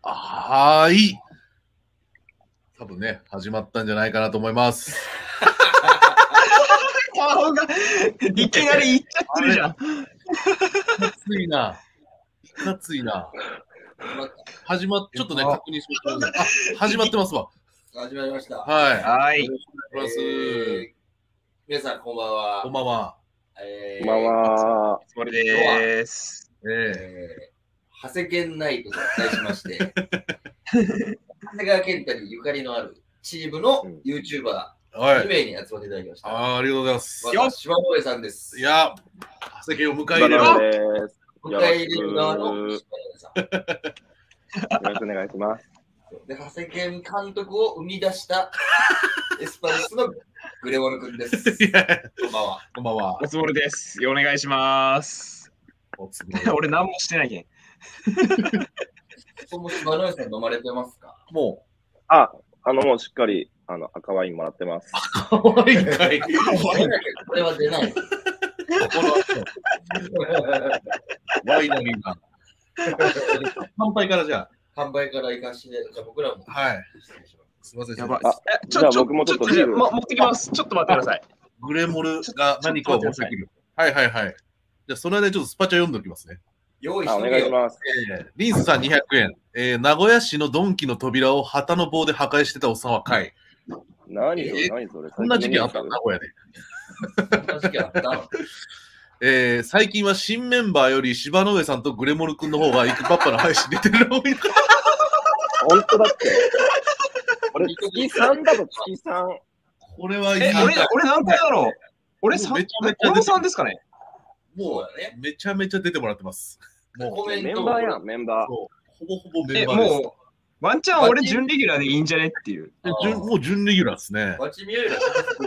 はーい。多分ね、始まったんじゃないかなと思います。 顔がいきなり言っちゃってるじゃん。 いかついな。いかついな。始まっちょっとね、確認しましょう。あ、始まってますわ。 始まりました。 はい。 はい。 よろしくお願いします。 皆さん、こんばんは。 こんばんは。 こんばんは。 つもりです。 長谷健ナイトと題しまして、長谷川健太にゆかりのあるチームの YouTuber、2名に集まっていただきました。 ありがとうございます。 島上さんです。 いや、長谷健を迎え入れる。 迎え入れる側の島上さん。 よろしくお願いします。 で、長谷健監督を生み出したエスパルスのグレモル君です。こんばんは。 こんばんは。 おつもりです。お願いします。俺何もしてないけん。 そも島上さん飲まれてますか？ もう。もうしっかり赤ワインもらってます。 赤ワインかい。 これは出ない。 ワイナリーが。乾杯からじゃあ。 乾杯から行かして、じゃあ僕らも。 はい。すみません。 やばい。 じゃあ僕もちょっと持ってきます。ちょっと待ってください。 グレモルが何かを持ってくる。はいはいはい。じゃあその間にちょっとスパチャ読んでおきますね。 用意してお願いします。 リンスさん200円。名古屋市のドンキの扉を旗の棒で破壊してたおっさんはかい。 何それ。 こんな事件あったの名古屋で。 そんな事件あったの最近は新メンバーより柴野上さんとグレモル君の方がイクパッパの配信出てるの多い。 本当だって。俺、月3だと月3。 これはいい。 俺何回だろう？俺めちゃめちゃ俺も3ですかね？ もうだね。 めちゃめちゃ出てもらってます。 もうメンバーやん、メンバー。 ほぼほぼメンバーです。 もう、ワンチャン俺準レギュラーでいいんじゃねっていう。 もう準レギュラーですね。 バチミューラ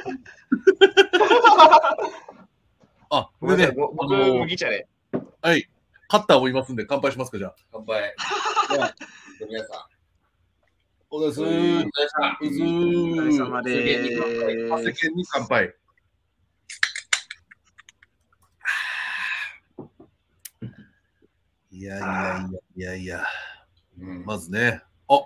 あ、これね、 僕、麦茶で。 はい。カッターもいますんで、乾杯しますか、じゃあ。 乾杯。皆さん。 お疲れ様お疲れ様でーす。世間に乾杯。いや。まずね。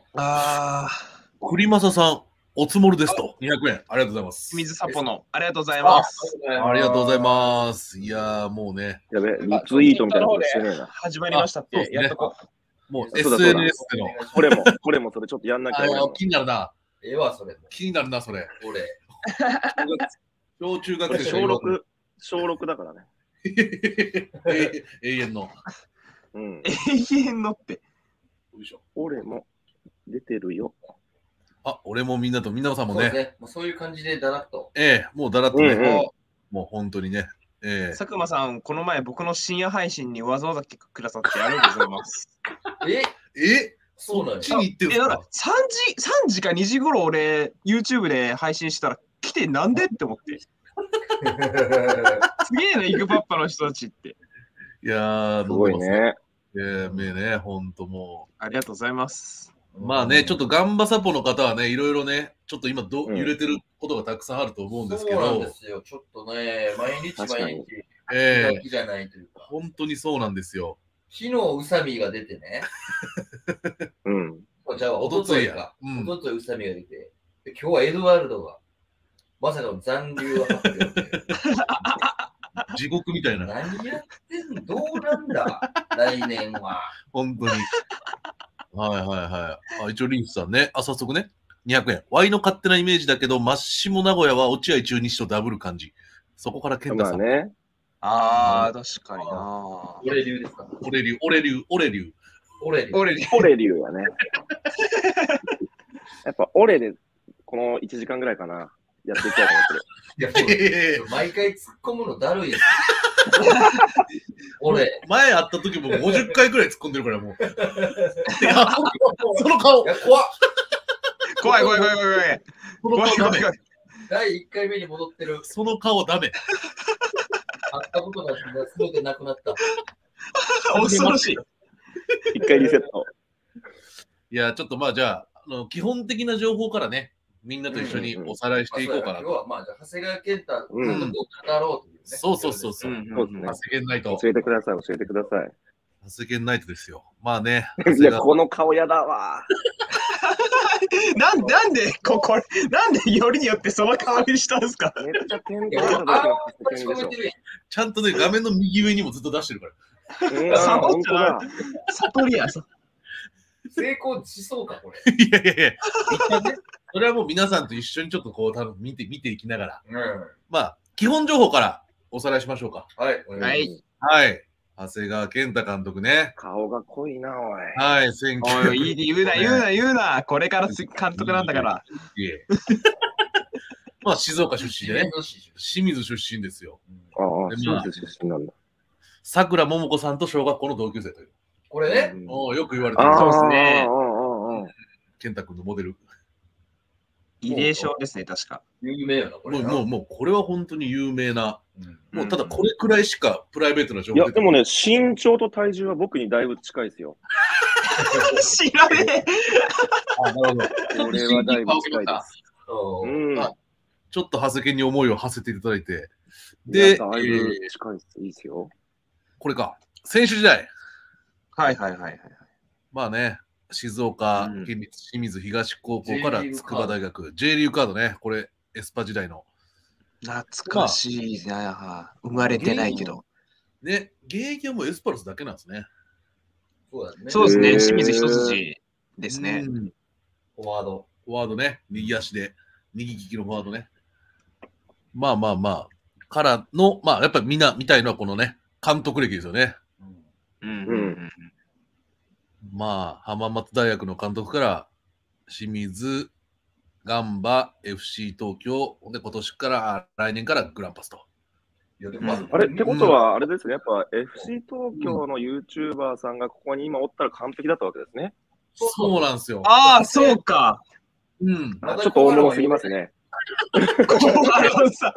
栗正さん、おつもるですと。200円。ありがとうございます。 水サポの。ありがとうございます。 ありがとうございます。いやもうね。 やべ、リツイートみたいなことしてねえな。 始まりましたって、やっとこう。もう SNS での。 これもそれちょっとやんなきゃ。 気になるな。 それ。 気になるな、それ。 俺。 小中学生小6だからね。 永遠の。 永遠のって。 俺も出てるよ。 俺もみんなさんもね。 そういう感じでだらっと。 もうだらっとね。もう本当にね。 佐久間さん、この前僕の深夜配信にわざわざ来てくださってありがとうございます。 そうなんちに行ってるんですか ？3時か2時頃俺 YouTube で配信したら来てなんでって思って。すげえな、イグパッパの人たちって。 いやー、 すごいね。 ね、ほんともう。ありがとうございます。 まあね、ちょっとガンバサポの方はね、いろいろね、ちょっと今揺れてることがたくさんあると思うんですけど。 そうなんですよ。ちょっとね、毎日じゃないというか。 本当にそうなんですよ。 昨日、宇佐美が出てね。じゃあ、おとといか。おととい宇佐美が出て、今日はエドワルドが、まさかの残留発表で。 地獄みたいな。 何やってんの？どうなんだ来年は。 本当に。一応リンスさんね。早速ね。200円。ワイの勝手なイメージだけど、マッシモ名古屋は落合中日とダブル感じ。そこから健太さん。 まあね。 確かにな。 俺流ですか？ 俺流やね。やっぱ俺で、この1時間ぐらいかな。やっていきたいと思ってる。毎回突っ込むのだるいです。俺。 前会った時も50回ぐらい突っ込んでるからもう。その顔。 怖い。 怖い。 第1回目に戻ってる。 その顔ダメ。 会ったことが全てなくなった。 恐ろしい。 一回リセット。 いや、ちょっとまあじゃあ、基本的な情報からね、みんなと一緒におさらいしていこうかなと。 今日はまあ、じゃあ長谷川健太監督を語ろうというね。 そう。 長谷健ないと。 教えてください。 世間ナイトですよ。まあね。 いや、この顔やだわ。 なんで、なんでよりによってその顔にしたんですか？ めっちゃテントだった時の世間でしょ。 ちゃんとね、画面の右上にもずっと出してるから。 本当だ。 悟りや。 成功しそうか、これ。 いやいやいや、それはもう皆さんと一緒にちょっとこう、多分見ていきながら。まあ、基本情報からおさらいしましょうか。 はい。 はい。長谷川健太監督ね。 顔が濃いな、おい。 はい、 おい、言うな。これから監督なんだから。 まあ、静岡出身でね。清水出身ですよ。 ああ、清水出身なんだ。 さくらももこさんと小学校の同級生という。 これね。 よく言われてる。 そうですね。 健太君のモデル。 異例症ですね、確か。 有名やな、これ。 もう、これは本当に有名な。もう、ただこれくらいしかプライベートな情報。 いや、でもね、身長と体重は僕にだいぶ近いですよ。 知らねえ。 なるほど。 これはだいぶ近いです。 ちょっと長谷健に思いを馳せていただいて。 で、だいぶ近いです。いいですよ。 これか。選手時代。 はい。 まあね、静岡県立清水東高校から筑波大学、J リーグカードね、これ、エスパ時代の。 懐かしいな、生まれてないけど。 ね、現役はもうエスパルスだけなんですね。 そうですね、清水一筋ですね。 フォワードね、右足で、右利きのフォワードね。まあ、からの、まあ、やっぱりみんな見たいのはこのね、監督歴ですよね。まあ、浜松大学の監督から清水、ガンバ、FC 東京、で今年から来年からグランパスと。 あれってことは、あれですね、やっぱ FC 東京の YouTuber さんがここに今おったら完璧だったわけですね。 そうなんですよ。 ああ、そうか。 ちょっと大物すぎますね。 小原さん。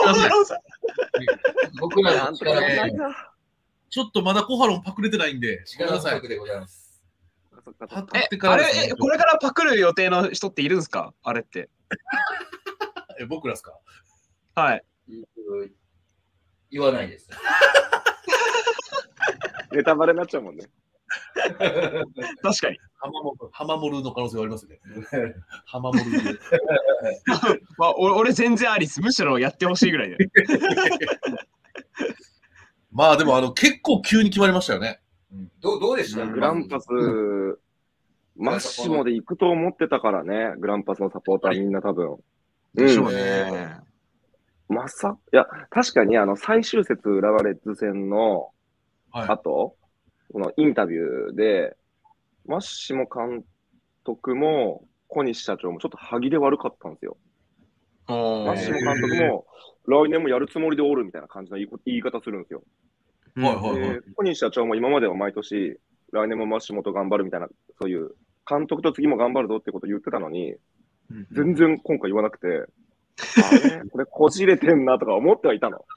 僕らの力ね。ちょっとまだ小原もパクれてないんで、 ごめんなさい。でございます。 あれ、これからパクる予定の人っているんですか？あれって。 僕らですか？ はい。 言わないです。 ネタバレになっちゃうもんね。 確かに。 ハマモルの可能性はありますね。ハマモル。 俺全然ありです。むしろやってほしいぐらいで。 まあでも結構急に決まりましたよね。 どうでしたグランパス、マッシモで行くと思ってたからね、グランパスのサポーターみんな多分。 でしょうね。 いや、確かに最終節浦和レッズ戦の後、このインタビューで、マッシモ監督も小西社長もちょっと歯切れ悪かったんですよ。マッシモ監督も来年もやるつもりでおるみたいな感じの言い方するんですよ。小西社長も今までは毎年、来年もマッシモと頑張るみたいな、そういう監督と次も頑張るぞってことを言ってたのに、全然今回言わなくて、これこじれてんなとか思ってはいたの。 そ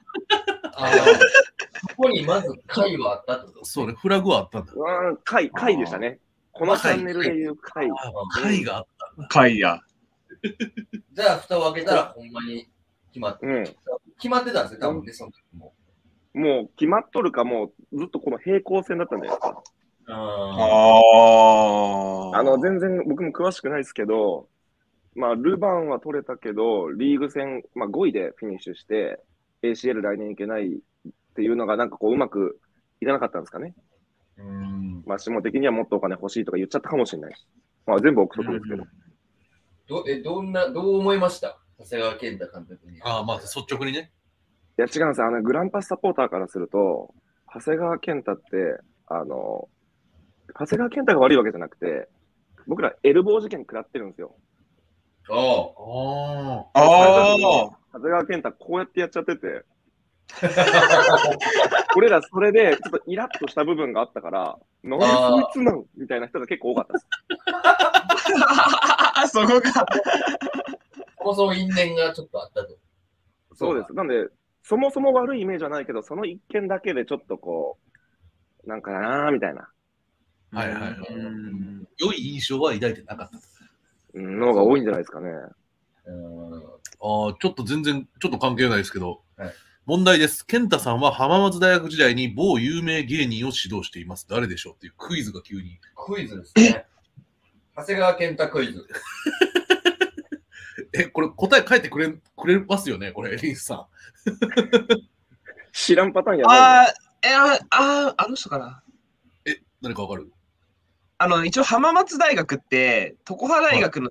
こにまず回はあったってこと？ そうね、フラグはあったんだ。 回でしたね。このチャンネルでいう回。 回があった。 回や。 じゃあ、蓋を開けたらほんまに決まって。決まってたんですよ、多分ね、その時も。 もう決まっとるか、もうずっとこの平行線だったんじゃないですか。全然僕も詳しくないですけど、まあ、ルヴァンは取れたけど、リーグ戦、まあ、5位でフィニッシュして、ACL 来年いけないっていうのが、なんかこう、うまくいかなかったんですかね。まあ、下的にはもっとお金欲しいとか言っちゃったかもしれないし。まあ、全部憶測ですけど。 どう思いました長谷川健太監督に。 まあ、率直にね。 いや、違うんですよ。グランパスサポーターからすると、長谷川健太って、長谷川健太が悪いわけじゃなくて、僕らエルボー事件食らってるんですよ。長谷川健太こうやってやっちゃってて、俺らそれでちょっとイラッとした部分があったから、なんでそいつなんみたいな人が結構多かったです。 そこが。 そもそも因縁がちょっとあったと。 そうです。なんで、そもそも悪いイメージはないけど、その一件だけでちょっとこう、なんかなーみたいな。 良い印象は抱いてなかった。 のが多いんじゃないですかね。 ちょっと全然、ちょっと関係ないですけど、 問題です。健太さんは浜松大学時代に某有名芸人を指導しています。誰でしょうっていうクイズが急に。 クイズですね。長谷川健太クイズ。 これ答え書いてくれますよねこれ、リンスさん。 知らんパターンやばい、 あの人かな。 誰かわかる？ 一応浜松大学って、常葉大学の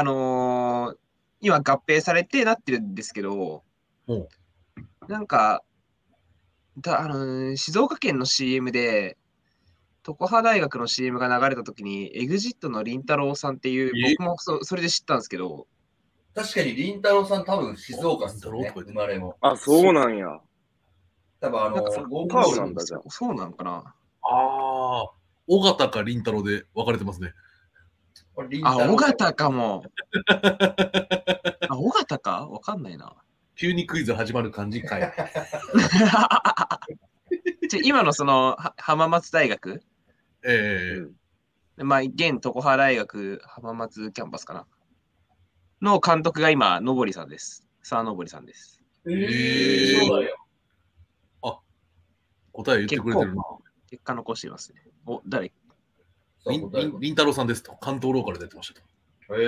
今合併されてなってるんですけど、なんか、静岡県の CM で、常葉大学の CM が流れたときに、EXIT のりんたろーさんっていう、僕もそれで知ったんですけど。 確かにりんたろーさん多分静岡っすよね、生まれも。 あ、そうなんや。 多分ゴールなんだじゃん。 そうなのかな。 尾形かりんたろーで分かれてますね。 尾形かも。尾形かわかんないな。 急にクイズ始まる感じかい。 今のその浜松大学、まあ、現常葉大学浜松キャンパスかなの監督が今、のぼりさんです。さあ、のぼりさんです。 そうだよ。 答え言ってくれてるな。 結果残していますね。誰？ りんたろーさんですと。関東ローカルで出てましたと。 そう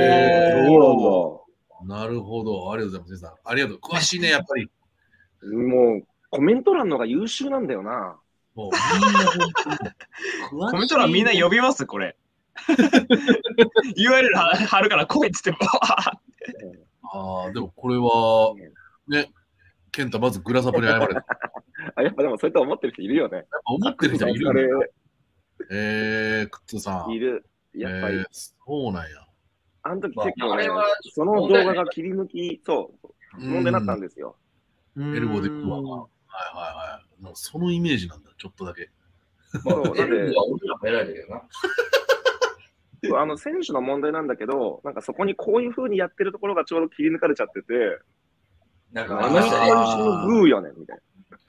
なんだ。なるほど。ありがとうございます。皆さん。ありがとう。詳しいね、やっぱり。 もう、コメント欄のが優秀なんだよな。 もうみんなコメント欄みんな呼びますこれ。URL 貼るから来いっつっても。 でもこれは、ね、健太まずグラサポに謝れ。 やっぱでもそうやって思ってる人いるよね。 やっぱ思ってる人いるよね。クッツさん。 いる。やっぱり。 そうなんや。 あの時結構ね、その動画が切り抜き、問題になったんですよ。 エルボで行くわ。はいはいはい。そのイメージなんだ、ちょっとだけ。 なんで、偉いだけどな。選手の問題なんだけど、なんかそこにこういう風にやってるところがちょうど切り抜かれちゃってて、 なんかあの人のグーよねみたい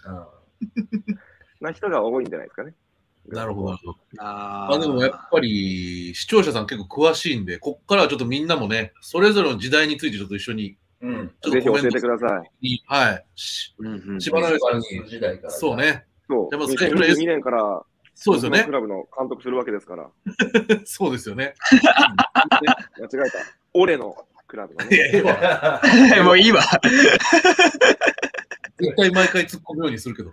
な人が多いんじゃないですかね。 なるほど。でもやっぱり視聴者さん結構詳しいんで、こっからはちょっとみんなもね、それぞれの時代についてちょっと一緒に、 ぜひ教えてください。はい。 しばらく時代から。 そうね。 そう。2022年から、 そうですよね。 クラブの監督するわけですから。 そうですよね。 間違えた。俺のクラブのね。もういいわ。 絶対毎回突っ込むようにするけど。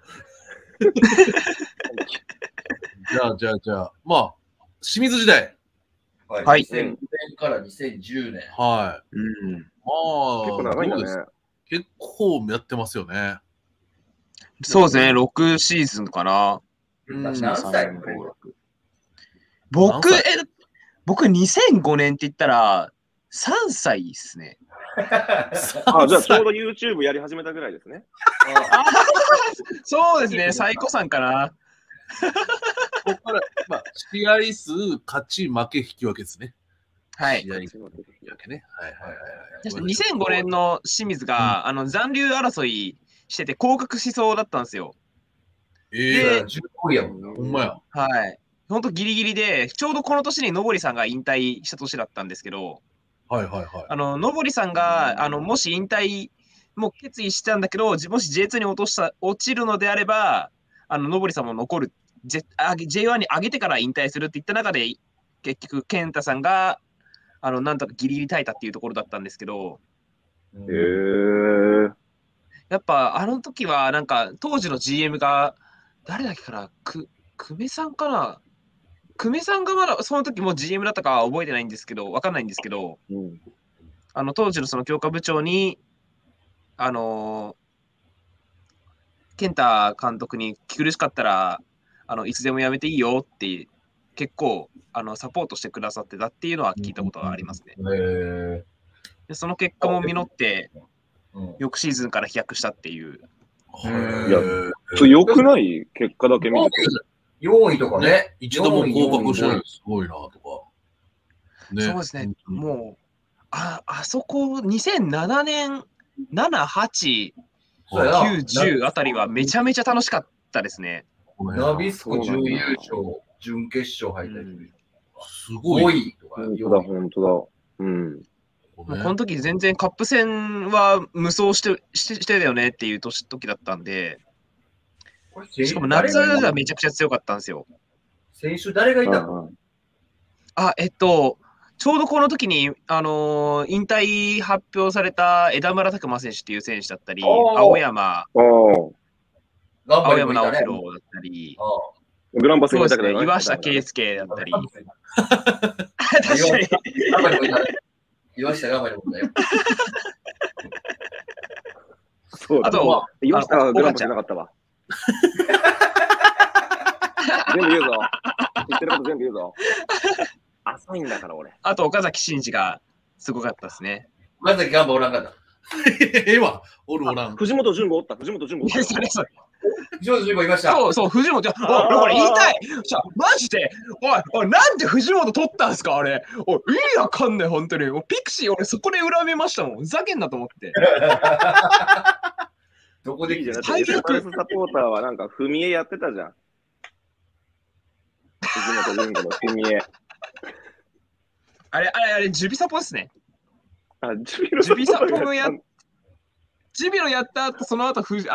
じゃあ、まあ、清水時代。 はい。2000年から2010年。 はい。 結構長いんだね。 結構やってますよね。 そうですね、6シーズンかな。 何歳？ 僕2005年って言ったら3歳ですね。 じゃあちょうど YouTube やり始めたぐらいですね。 そうですね、最古さんかな。 ここから、まあ、試合数、勝ち、負け、引き分けですね。 はい。 試合引き分けね。 2005年の清水が、残留争いしてて降格しそうだったんですよ。 で、 ほんまや。 はい。本当ギリギリで、ちょうどこの年にのぼりさんが引退した年だったんですけど、のぼりさんが、もし引退も決意したんだけど、もし J2 に落ちるのであれば、のぼりさんも残る、J1 に上げてから引退するって言った中で、結局、健太さんが、なんとかギリギリ耐えたっていうところだったんですけど、やっぱ、あの時は、なんか、当時の GM が、誰だっけかな、久米さんかな、久米さんがまだその時も GM だったかは覚えてないんですけど、わかんないんですけど、当時のその強化部長に、健太監督に苦しかったら、いつでもやめていいよって、結構、サポートしてくださってたっていうのは聞いたことがありますね。でその結果も実って、翌シーズンから飛躍したっていう。 いや、良くない結果だけ見ると。 4位とかね。 一度も降格してない。すごいなとか。 そうですね。もう、あそこ、2007年、7、8、9、10あたりはめちゃめちゃ楽しかったですね。 ナビスコ準優勝、準決勝敗退。 すごい。 5位とか。 本当だ。 もうこの時全然カップ戦は無双してたよねっていう時だったんで、しかも夏がめちゃくちゃ強かったんですよ。 選手誰がいたの？ ちょうどこの時に、引退発表された枝村拓馬選手っていう選手だったり、青山直弘だったり、 グランパスそうですね、岩下圭介だったり。確かに。 岩下頑張りもんだよ。 そうだ。あと、岩下はグランパスじゃなかったわ。全部言うぞ。言ってること全部言うぞ。浅いんだから、俺。 あと、岡崎慎司がすごかったですね。 岡崎ガンバおらんかった。 おらん。 藤本純子おった。藤本純子おった。 藤本純子いました。 そう、藤本。俺言いたい。マジで。おい、なんで藤本取ったんすか、あれ。意味わかんない、本当に。ピクシー、俺そこで恨みましたもん。ふざけんなと思って。 どこでいいじゃん。 エスパルスサポーターはなんか、踏み絵やってたじゃん。藤本純子の踏み絵。 あれ、ジュビサポですね。 ジュビサポのジュビロやった後、その後、久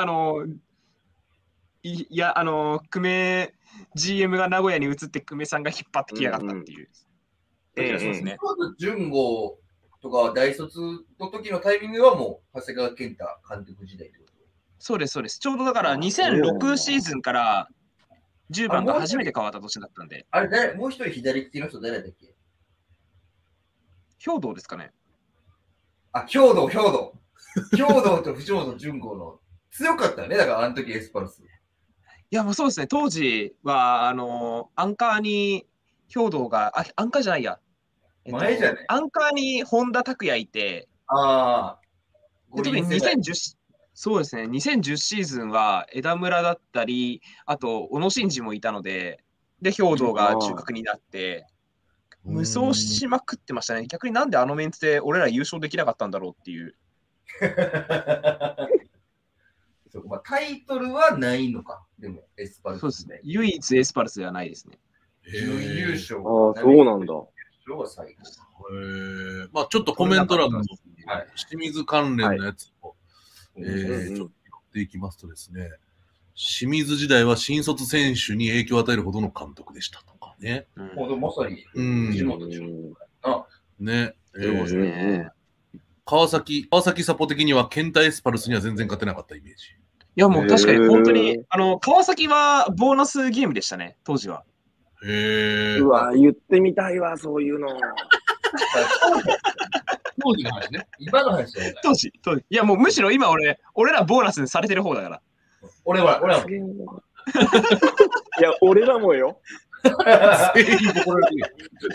米 GM が名古屋に移って、久米さんが引っ張ってきやがったっていう。そうですね。 純子とか大卒の時のタイミングはもう、長谷川健太監督時代ってこと？ そうです。ちょうどだから2006シーズンから10番が初めて変わった年だったんで。 あれ、もう一人左利きの人誰だっけ？ 兵道ですかね。 兵道と藤本純子の強かったよね。だからあの時エスパルス。 いや、もうそうですね。当時は、アンカーに兵道が、アンカーじゃないや。 前じゃない。 アンカーに本田拓也いて、特に2010、そうですね。2010シーズンは枝村だったり、あと、小野伸二もいたので、で、兵道が中核になって、無双しまくってましたね。逆になんであのメンツで俺ら優勝できなかったんだろうっていう。 タイトルはないのか。でも、エスパルス。 そうですね。唯一エスパルスではないですね。 準優勝。 そうなんだ。 まあちょっとコメント欄の清水関連のやつをちょっと拾っていきますとですね、清水時代は新卒選手に影響を与えるほどの監督でしたとかね。 まさに藤本純子ね。 そうね。 川崎サポ的にはケンタエスパルスには全然勝てなかったイメージ。 いやもう確かに本当に川崎はボーナスゲームでしたね、当時は。 うわ、言ってみたいわ、そういうの。 当時の話ね。今の話だよ。 当時。いやもうむしろ今俺らボーナスにされてる方だから。 俺は。 いや、俺らもよ。 全員ボコられてる。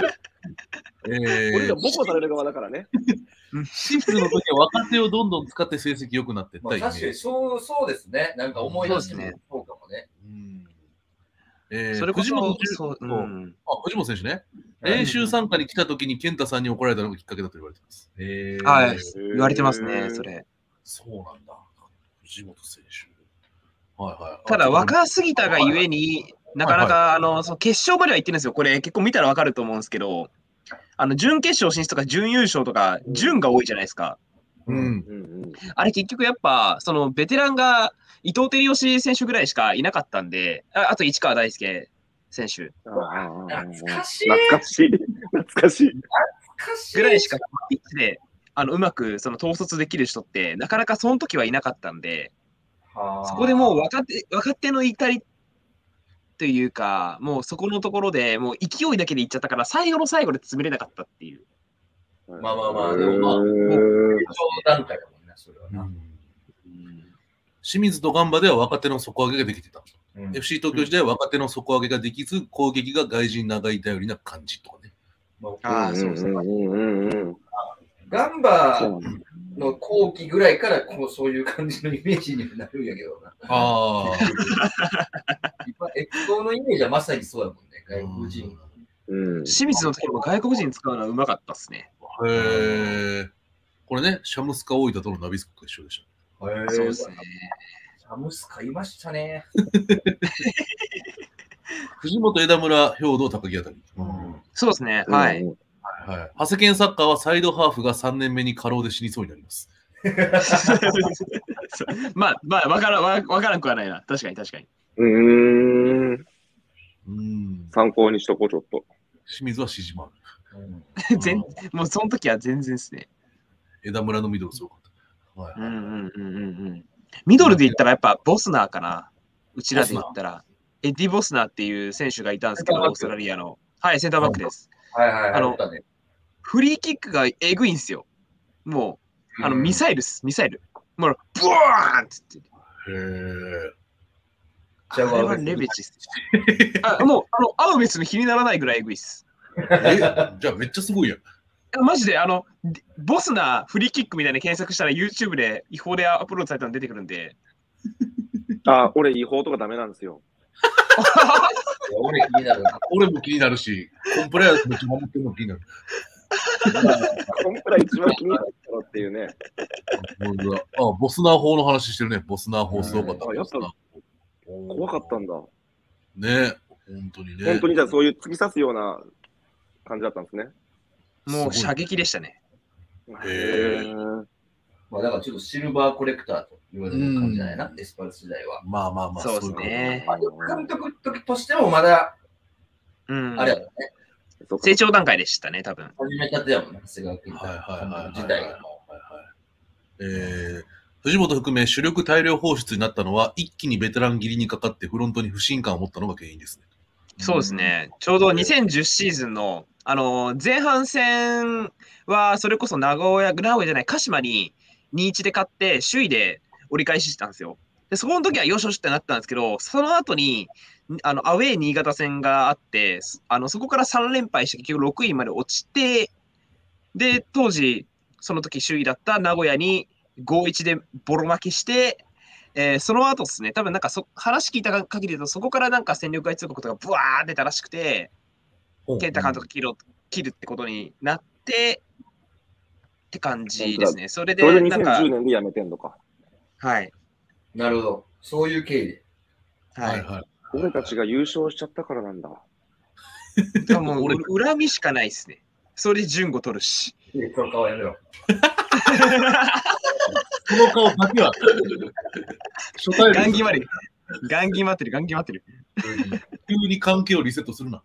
俺らボコされる側だからね。 シフトの時は若手をどんどん使って成績良くなってった確かにそうですね。なんか思い出してもそうかもね。 それこそ藤本選手ね。練習参加に来た時に健太さんに怒られたのがきっかけだと言われてます。 はい、言われてますね、それ。 そうなんだ。藤本選手。 ただ若すぎたがゆえになかなかその決勝までは行ってるんですよ。これ結構見たらわかると思うんですけど、準決勝進出とか準優勝とか準が多いじゃないですか。あれ結局やっぱそのベテランが伊藤輝義選手ぐらいしかいなかったんで、あと市川大輔選手。 懐かしいぐらいしかピッチでうまくその統率できる人ってなかなかその時はいなかったんで、そこでもう若手の怒りというか、もうそこのところでもう勢いだけでいっちゃったから最後の最後で潰れなかったっていう。 でも段階だもんね、それはな。 清水とガンバでは若手の底上げができてた。FC 東京時代は若手の底上げができず、攻撃が外人長い頼りな感じとかね。 そうですね。 ガンバの後期ぐらいからそういう感じのイメージになるんやけどな。エクソのイメージはまさにそうだもんね、外国人。 清水の時も外国人使うのはうまかったっすね。 これね、シャムスカ大分とのナビスコが一緒でした。 そうですね。 シャムスカいましたね。 藤本、枝村、兵道、高木あたり。 そうですね。はい。 はい。長谷健サッカーはサイドハーフが3年目に過労で死にそうになります。 まあ、わからんくはないな。確かに。 参考にしとこう、ちょっと。 清水はしじまる。 もうその時は全然ですね。 枝村のミドルすごかった。 ミドルで言ったらやっぱボスナーかな。うちらで言ったら。エディ・ボスナーっていう選手がいたんですけど、オーストラリアの。はい、センターバックです。フリーキックがえぐいんですよ。もう、ミサイルっす、ミサイル。もう、ブワーンって言って。あれはレベチっす。もう、会う別に気にならないぐらいえぐいっす。 じゃあめっちゃすごいやん。 マジで、ボスナーフリーキックみたいな検索したら YouTube で違法でアップロードされたの出てくるんで。 俺違法とかダメなんですよ。 俺気になる。 俺も気になるし、コンプライアンスめっちゃ守ってるの気になる。 コンプラ一番気になるっていうね。 ボスナー法の話してるね。ボスナー法すごかった。 やっぱ怖かったんだ。 ね、本当にね。 本当にじゃあそういう突き刺すような感じだったんですね。 もう射撃でしたね。 まあだからちょっとシルバーコレクターと言われる感じじゃないな、エスパルス時代は。 まあ、 そうですね。 監督としてもまだ、あれやもんね。 成長段階でしたね、多分。 始めたてやもんね、長谷川君自体が。 藤本含め主力大量放出になったのは、一気にベテラン切りにかかってフロントに不信感を持ったのが原因ですね。 そうですね。ちょうど2010シーズンの、前半戦は、それこそ名古屋じゃない、鹿島に2-1で勝って、首位で折り返ししたんですよ。で、そこの時はよしよしってなったんですけど、その後に、アウェー新潟戦があって、そこから3連敗して結局6位まで落ちて、で、当時、その時首位だった名古屋に5-1でボロ負けして、その後ですね、多分なんか話聞いた限りだと、そこからなんか戦力外通告とかブワー出たらしくて、健太監督切るってことになって、って感じですね。それでなんか、2010年で辞めてんのか。 はい。 なるほど。そういう経緯で。 はい。 俺たちが優勝しちゃったからなんだ。 もう恨みしかないですね。それで順語取るし。 その顔やめろ。 その顔だけは。 ガン決まってる。 急に関係をリセットするな。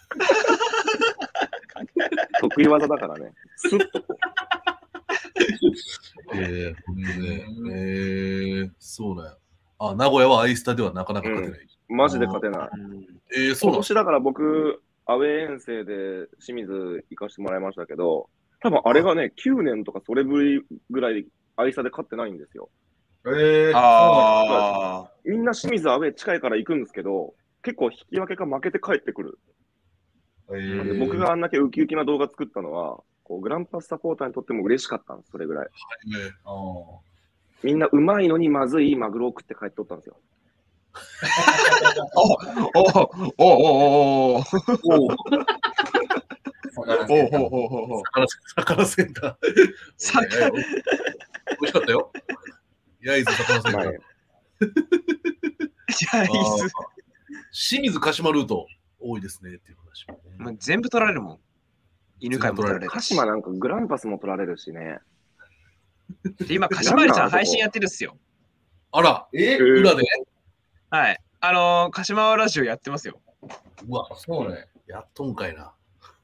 得意技だからね。スッと。 そうだよ。名古屋はアイスタではなかなか勝てない。 マジで勝てない。今年だから僕、アウェー遠征で清水行かせてもらいましたけど、多分あれがね、9年とかそれぶりぐらいアイスタで勝ってないんですよ。みんな清水アウェー近いから行くんですけど、結構引き分けか負けて帰ってくる。僕があんだけウキウキな動画作ったのは、グランパスサポーターにとっても嬉しかったんです、それぐらい。みんなうまいのにまずいマグロを食って帰っておったんですよ。 魚センター。美味しかったよ。焼津魚センター。清水鹿島ルート多いですねっていう話。全部取られるもん。犬飼も取られる。 鹿島なんかグランパスも取られるしね。 今、鹿島有さん配信やってるっすよ。 あら、裏ではい。鹿島ラジオやってますよ。 うわ、そうね。やっとんかいな。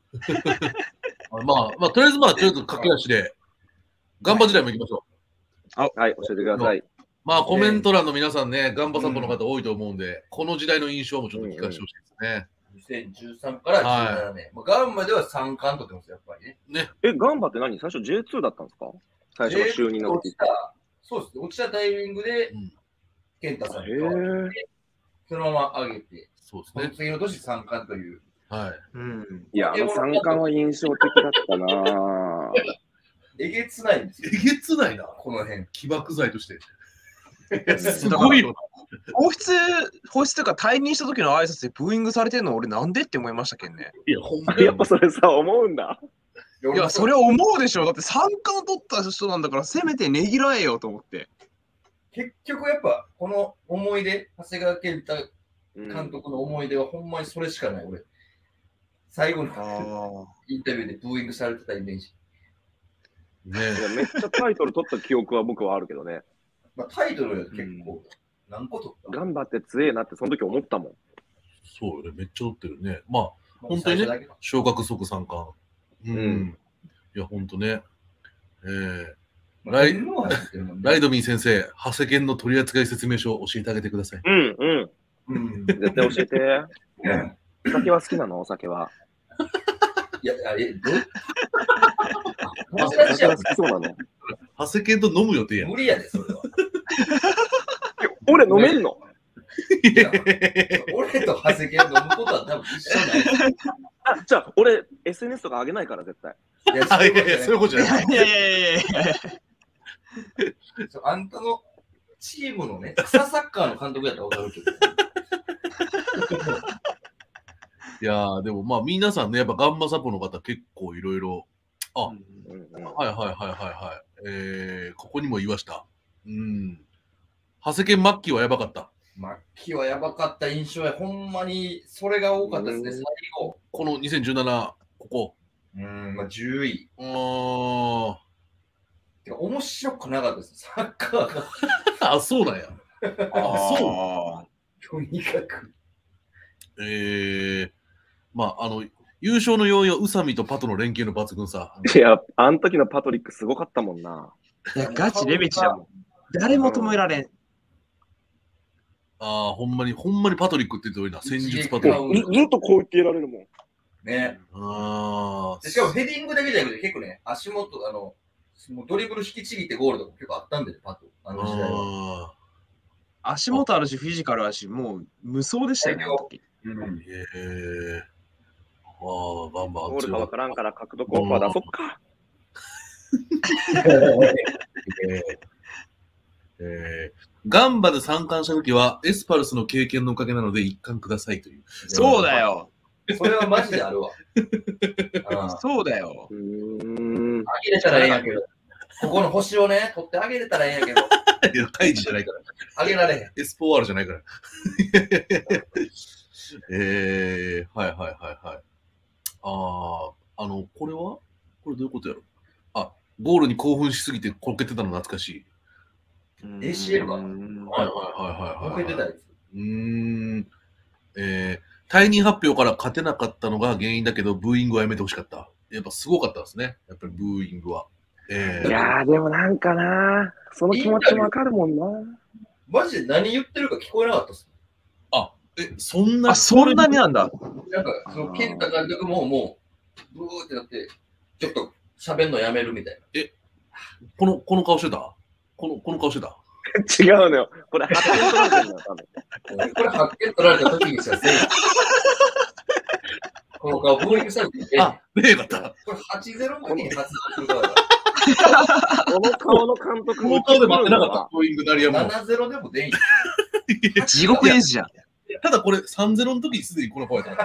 まあ、とりあえず、ちょっと駆け足で、ガンバ時代も行きましょう。はい、教えてください。 コメント欄の皆さんね、ガンバサポの方多いと思うんで、この時代の印象もちょっと聞かせてほしいですね。 2013から17年。ガンバでは3冠取ってます、やっぱりね。 ガンバって何？最初 J2 だったんですか？最初の就任の時。 そうですね。落ちたタイミングで、健太さんに変わって、そのまま上げて、 そうですね。 次の年3冠という。 はい。 いや、3冠は印象的だったな。 えげつないんですよ。 えげつないな、 この辺。 起爆剤として。すごいよな。 放出とか退任した時の挨拶でブーイングされてるの俺なんでって思いましたけどね。 いや、ほんまやっぱそれさ、思うんだ。 いや、それは思うでしょ。だって3冠取った人なんだから、せめてねぎらえよと思って。 結局やっぱ、この思い出、長谷川健太監督の思い出はほんまにそれしかない。俺、 最後のインタビューでブーイングされてたイメージ。 ね、めっちゃタイトル取った記憶は僕はあるけどね。 まあ、タイトル結構何個取った？ 頑張って強えなってその時思ったもん。 そうよね、めっちゃ取ってるね。まあ、本当にね、昇格即3冠。いや、本当ね。ライドミン先生、長谷健の取扱説明書を教えてあげてください。 絶対教えて。お酒は好きなの？お酒は。 いや、 お酒は好きそうなの？ 長谷健と飲む予定や。 無理やで、それは。 俺飲めんの？ 俺と長谷健飲むことは多分一緒ない。 じゃあ、俺、SNS とか上げないから、絶対。 いや、そういうことじゃない。 いや。 あんたのチームのね、草サッカーの監督やったら分かるけど。 いやー、でもまあ、皆さんね、やっぱガンマサポの方結構いろいろ、はい。ここにも言いました。長谷健末期はやばかった。 末期はやばかった印象や、ほんまにそれが多かったですね、最後。 この2017、ここ。 まあ、10位。面白くなかったです、サッカーが。 あ、そうなんや。そう。 とにかく。 まあ、優勝の要因は宇佐美とパトの連携の抜群さ。 いや、あの時のパトリックすごかったもんな。 いや、ガチレベチだもん。誰も止められん。 ほんまにパトリックって言っておいな。戦術パトリック。 ずっとこう言ってやられるもん。 ね。しかもヘディングだけじゃなくて、結構ね、足元、ドリブル引きちぎってゴールとか結構あったんで、パト。あの時代は。 足元あるし、フィジカルあるし、もう無双でしたよね、あの時。 バンバン。 ゴールかわからんから角度コーパー出そっか。 ガンバで3冠したときはエスパルスの経験のおかげなので1冠くださいという。 そうだよ。 それはマジであるわ。 そうだよ。 あげれたらええんやけど。ここの星をね、取ってあげれたらええんやけど。 いや、カイジじゃないから。 あげられへん。 エスポワールじゃないから。これはこれどういうことやろ？ゴールに興奮しすぎてこけてたの懐かしい。 ACL か。 はい。 こけてたやつ。退任発表から勝てなかったのが原因だけど、ブーイングはやめてほしかった。やっぱすごかったですね。やっぱりブーイングは。 いやー、でもなんかな、その気持ちもわかるもんな。 マジで何言ってるか聞こえなかったっす。 そんなになんだ。 なんか、その健太監督ももう、ブーってなって、ちょっと喋んのやめるみたいな。 この顔してた？この顔してた？ 違うのよ。これ発見取られてるのよ、多分。 これ発見取られた時にしたらせい。この顔、ブーイングされて、 ねえかった。 これ8-0の時に発動するからだ。 この顔の監督この顔で待ってなかった、ブーイングなりやもん。 7-0でも出んよ。 地獄演じじゃん。 ただこれ3-0の時にすでにこの顔やった。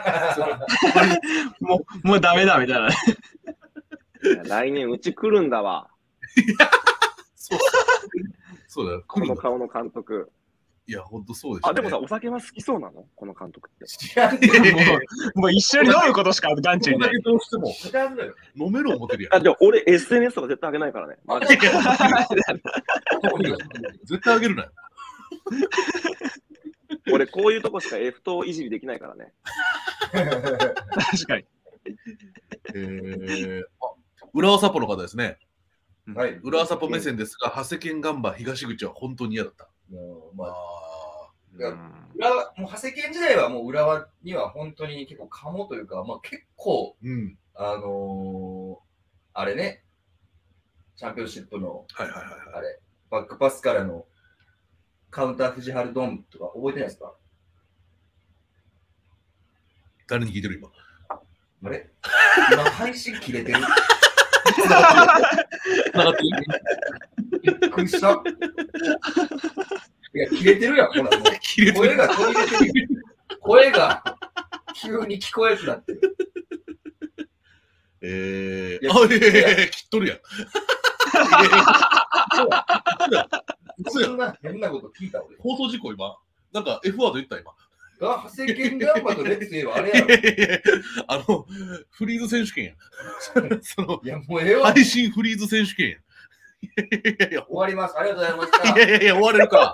もうダメだみたいな。 来年うち来るんだわ。 そうだよ。 この顔の監督。 いや、ほんとそうです、ね。 でもさ、お酒は好きそうなのこの監督って。 知らんねもう一緒に飲むことしか眼中にない。 どうしても知らんのよ。 飲める思ってるやん。 でも俺 SNS とか絶対あげないからね。 絶対あげるなよ。 俺こういうとこしか F といじりできないからね。 確かに。 浦和サポの方ですね。 はい。 浦和サポ目線ですが、長谷健ガンバ東口は本当に嫌だった。 もう長谷健時代はもう浦和には本当に結構かもというか、結構、あれね、チャンピオンシップの、あれ、バックパスからのカウンター藤原ドンとか覚えてないですか？ 誰に聞いてる今？ あれ今配信切れてる？びっくりした。いや、切れてるやん、ほら、もう。声が途切れてる。声が急に聞こえるなってる。 切っとるやん。 そんな変なこと聞いた俺。 放送事故今。なんか F ワード言った今。 長谷健ガンバとレッツ言えばあれやろ。 フリーズ選手権や。 いや、もうええわ。 配信フリーズ選手権や。 終わります。ありがとうございました。 いや、終われるか。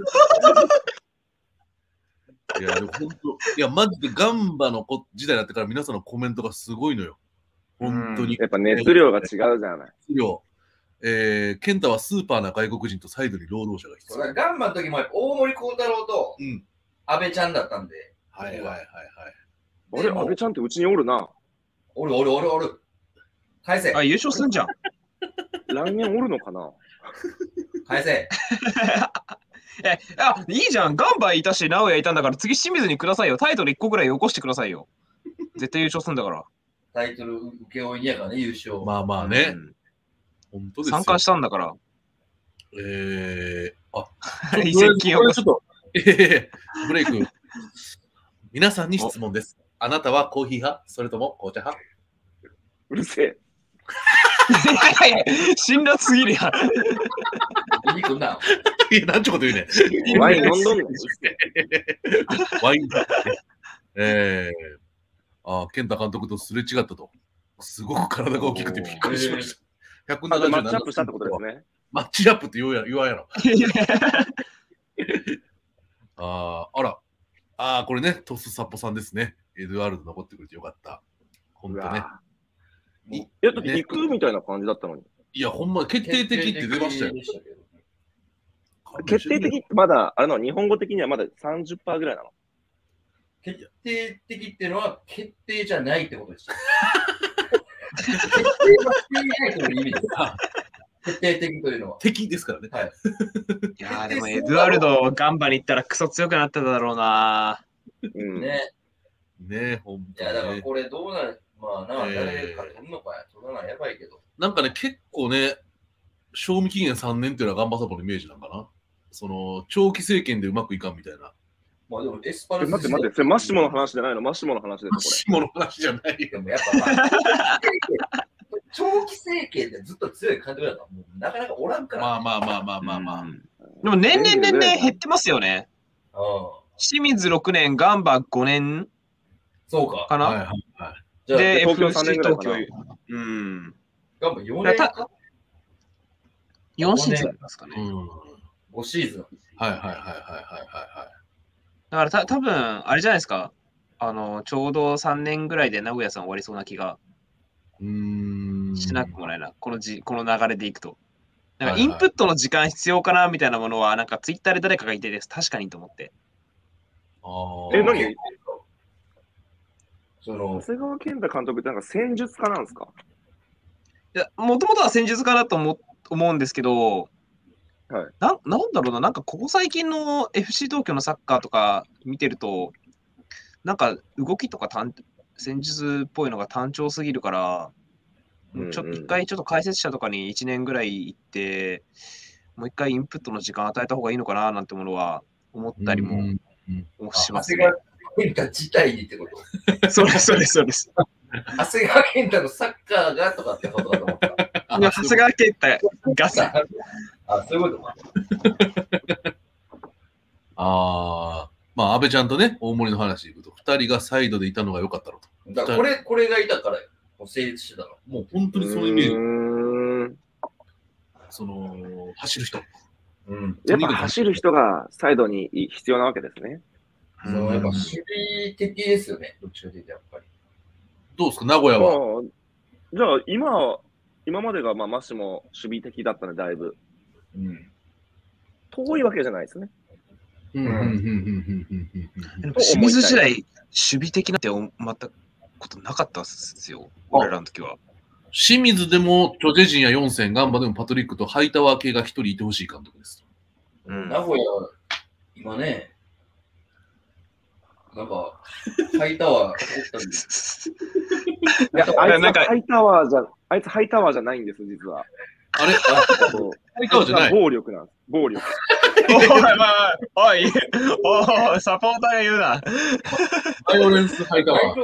いや、でも本当、いや、マジでガンバの時代だったから皆さんのコメントがすごいのよ。本当に。 やっぱ熱量が違うじゃない。 熱量。健太はスーパーな外国人とサイドに労働者が必要。 ガンバの時も大森幸太郎と安倍ちゃんだったんで。 はいはいはいはい。 あれ、安倍ちゃんってうちにおるな。 おる。返せ。 あ、優勝すんじゃん。 来年おるのかな。 返せ。 いいじゃん。ガンバいたし、直哉いたんだから、次清水にくださいよ。タイトル1個ぐらいよこしてくださいよ。絶対優勝すんだから。 タイトル受け負いにやからね、優勝。 まあまあね。本当ですよ。 参加したんだから。 移籍をちょっと、ブレイク。皆さんに質問です。あなたはコーヒー派それとも紅茶派？ うるせえ。 辛辣すぎるやん。 いい子な。 いや、なんちゅうこと言うね。 ワイン飲んどんねん。 ワインだ。健太監督とすれ違ったと。すごく体が大きくてびっくりしました。 マッチアップしたってことですね。 マッチアップって言わんやろ。これね、トスサポさんですね。エドワールド残ってくれてよかった。本当ね。 いや、だって行くみたいな感じだったのに。 いや、ほんま、決定的って出ましたよ。 決定的ってまだ、日本語的にはまだ 30% ぐらいなの。 決定的っていうのは、決定じゃないってことです。決定がしていないという意味ですか。決定的というのは。 敵ですからね。 はい。いやでもエドワルドガンバに行ったらクソ強くなっただろうな。 ね、 ほんと。 いや、だからこれどうなる、まあな、誰か取るのかや、取らないやばいけど。 なんかね、結構ね、賞味期限3年っていうのはガンバサポのイメージなんかな。長期政権でうまくいかんみたいな。 まあでもエスパルス。 待って、それマッシモの話じゃないの？マッシモの話ですよ、これ。 マッシモの話じゃないよ。 でもやっぱ、長期政権ってずっと強い監督だったら、もうなかなかおらんから。 まあ。 でも年々減ってますよね。清水6年、ガンバ5年そうか。 かな。 はい。 で、 東京3年ぐらいかな。 ガンバ4年か ?4 シーズンですかね。 5シーズン。 はい。 だから多分あれじゃないですか。ちょうど3年ぐらいで名古屋さん終わりそうな気がしなくもないな。この流れでいくと。なんかインプットの時間必要かなみたいなものは、なんかツイッターで誰かが言ってです。確かにと思って。 何？ 長谷川健太監督ってなんか戦術家なんですか？ いや、もともとは戦術家だと思うんですけど、なんだろうな、なんかここ最近の FC 東京のサッカーとか見てると、なんか動きとか戦術っぽいのが単調すぎるから、一回ちょっと解説者とかに1年ぐらい行って、もう一回インプットの時間与えた方がいいのかななんてものは思ったりもしますね。 長谷川健太自体にってこと？そうです。 長谷川健太のサッカーがとかってことだと思った。 長谷川健太がさ。 そういうことか。 まあ、安倍ちゃんとね、大森の話でいくと、2人がサイドでいたのが良かったろと。 だからこれがいたから、成立してたの。 もう本当にそういうイメージ。走る人。 やっぱ走る人がサイドに必要なわけですね。 やっぱ守備的ですよね、どっちかというとやっぱり。 どうですか、名古屋は。 じゃあ、今までがマッシモ守備的だったので、だいぶ。遠いわけじゃないですね。 清水時代、守備的なって思ったことなかったっすよ、俺らの時は。 清水でも、チョジェジンや4戦、ガンバでもパトリックとハイタワー系が1人いてほしい監督です。 名古屋、今ね、なんか、ハイタワーおったんです。 いや、あいつハイタワーじゃないんです、実は。 あれハイタワーじゃない。 暴力なんです。暴力。 おい、サポーターが言うな。 バイオレンスハイタワー。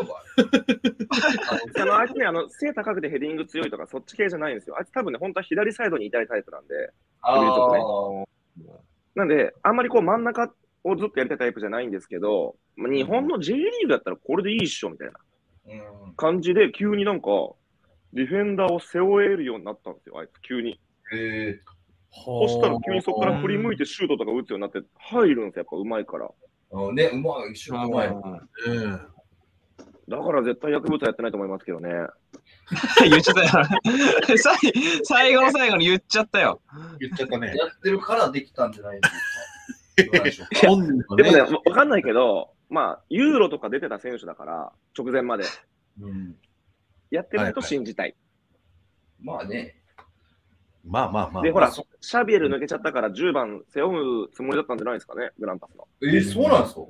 あいつね、背高くてヘディング強いとか、そっち系じゃないんですよ。あいつ多分ね、本当は左サイドにいたいタイプなんで。なんで、あんまりこう真ん中をずっとやりたいタイプじゃないんですけど、まあ、日本の J リーグだったらこれでいいっしょみたいな感じで、急になんか、ディフェンダーを背負えるようになったんですよ、あいつ、急に。そしたら急にそこから振り向いてシュートとか打つようになって、入るんですよ、やっぱうまいから。 ね、うまい、シュートうまい。 だから絶対薬物はやってないと思いますけどね。 言っちゃったよ。最後の最後に言っちゃったよ。 言っちゃったね。やってるからできたんじゃないですか。 でもね、わかんないけど、まあ、ユーロとか出てた選手だから、直前まで。やってないと信じたい。 まあね。 まあ。 で、ほら、シャビエル抜けちゃったから10番背負うつもりだったんじゃないですかね、グランパスの。 そうなんですか。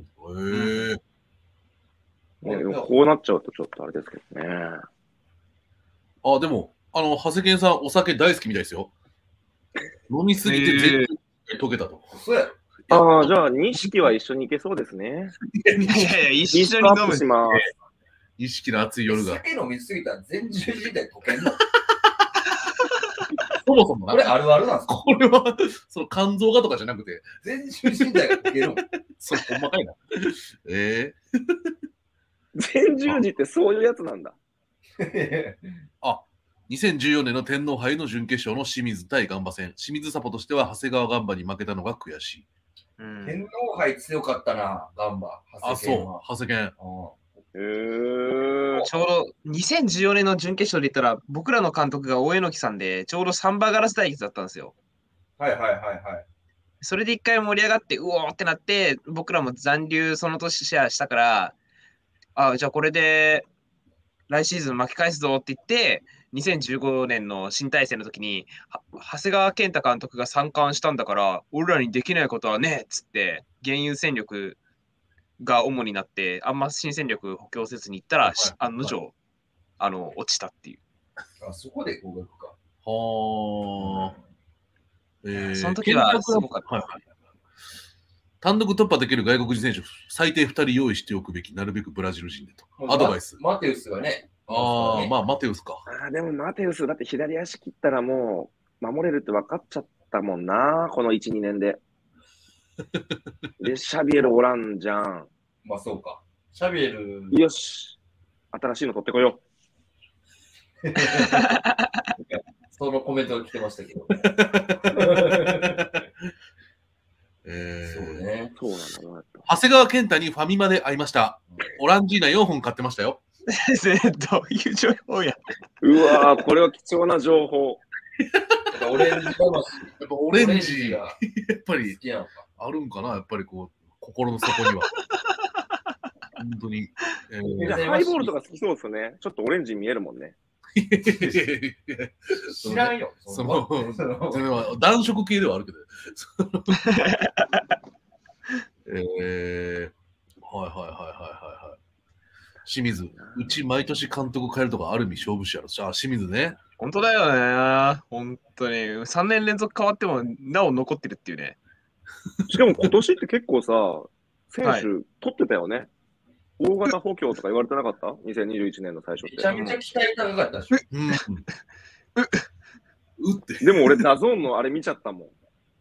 こうなっちゃうとちょっとあれですけどね。 でも、長谷健さん、お酒大好きみたいですよ。飲みすぎて全然溶けたと。 そうや。 じゃあ、錦は一緒に行けそうですね。 いや、一緒に飲む。 します。 意識の熱い夜が。 酒飲みすぎたら全10時代溶けんの。 そもそもこれあるあるなんですか？ これは、その肝臓がとかじゃなくて。 全10時代が溶けるの。 そう、ほんまかいな。 全十字ってそういうやつなんだ。 2014年の天皇杯の準決勝の清水対ガンバ戦。清水サポとしては長谷川ガンバに負けたのが悔しい。 天皇杯強かったな、ガンバ。 そう、長谷健。 ちょうど2014年の準決勝で言ったら、僕らの監督が大榎さんで、ちょうどサンバガラス対決だったんですよ。それで一回盛り上がって、うおーってなって、僕らも残留その年シェアしたから、じゃあこれで来シーズン巻き返すぞって言って、2015年の新体制の時に、長谷川健太監督が参観したんだから、俺らにできないことはねえっつって、現有戦力が主になって、あんま新戦力補強せずに行ったら、案の定、落ちたっていう。 そこで合格か。 その時はすごかった。 単独突破できる外国人選手、最低2人用意しておくべき、なるべくブラジル人でと。アドバイス。 マテウスがね。 マテウスか。 でもマテウス、だって左足切ったらもう守れるって分かっちゃったもんな、この1、2年で。で、シャビエルおらんじゃん。 まあそうか。シャビエル。 よし。新しいの取ってこよう。そのコメントが来てましたけど。そうね。 そうなんだな。 長谷川健太にファミマで会いました。オランジーナ4本買ってましたよ。 どういう情報や。 うわー、これは貴重な情報。 オレンジ魂。 やっぱオレンジがやっぱりあるんかな、やっぱりこう心の底には。本当に。 ハイボールとか好きそうですよね。ちょっとオレンジ見えるもんね。 知らんよ。 暖色系ではあるけど。清水、うち毎年監督変えるとかある意味勝負師やろ。清水ね。 本当だよね。本当に。3年連続変わってもなお残ってるっていうね。 しかも今年って結構さ、選手取ってたよね。大型補強とか言われてなかった ?2021 年の最初って。 めちゃめちゃ期待高かったでしょ。 でも俺、ダゾーンのあれ見ちゃったもん。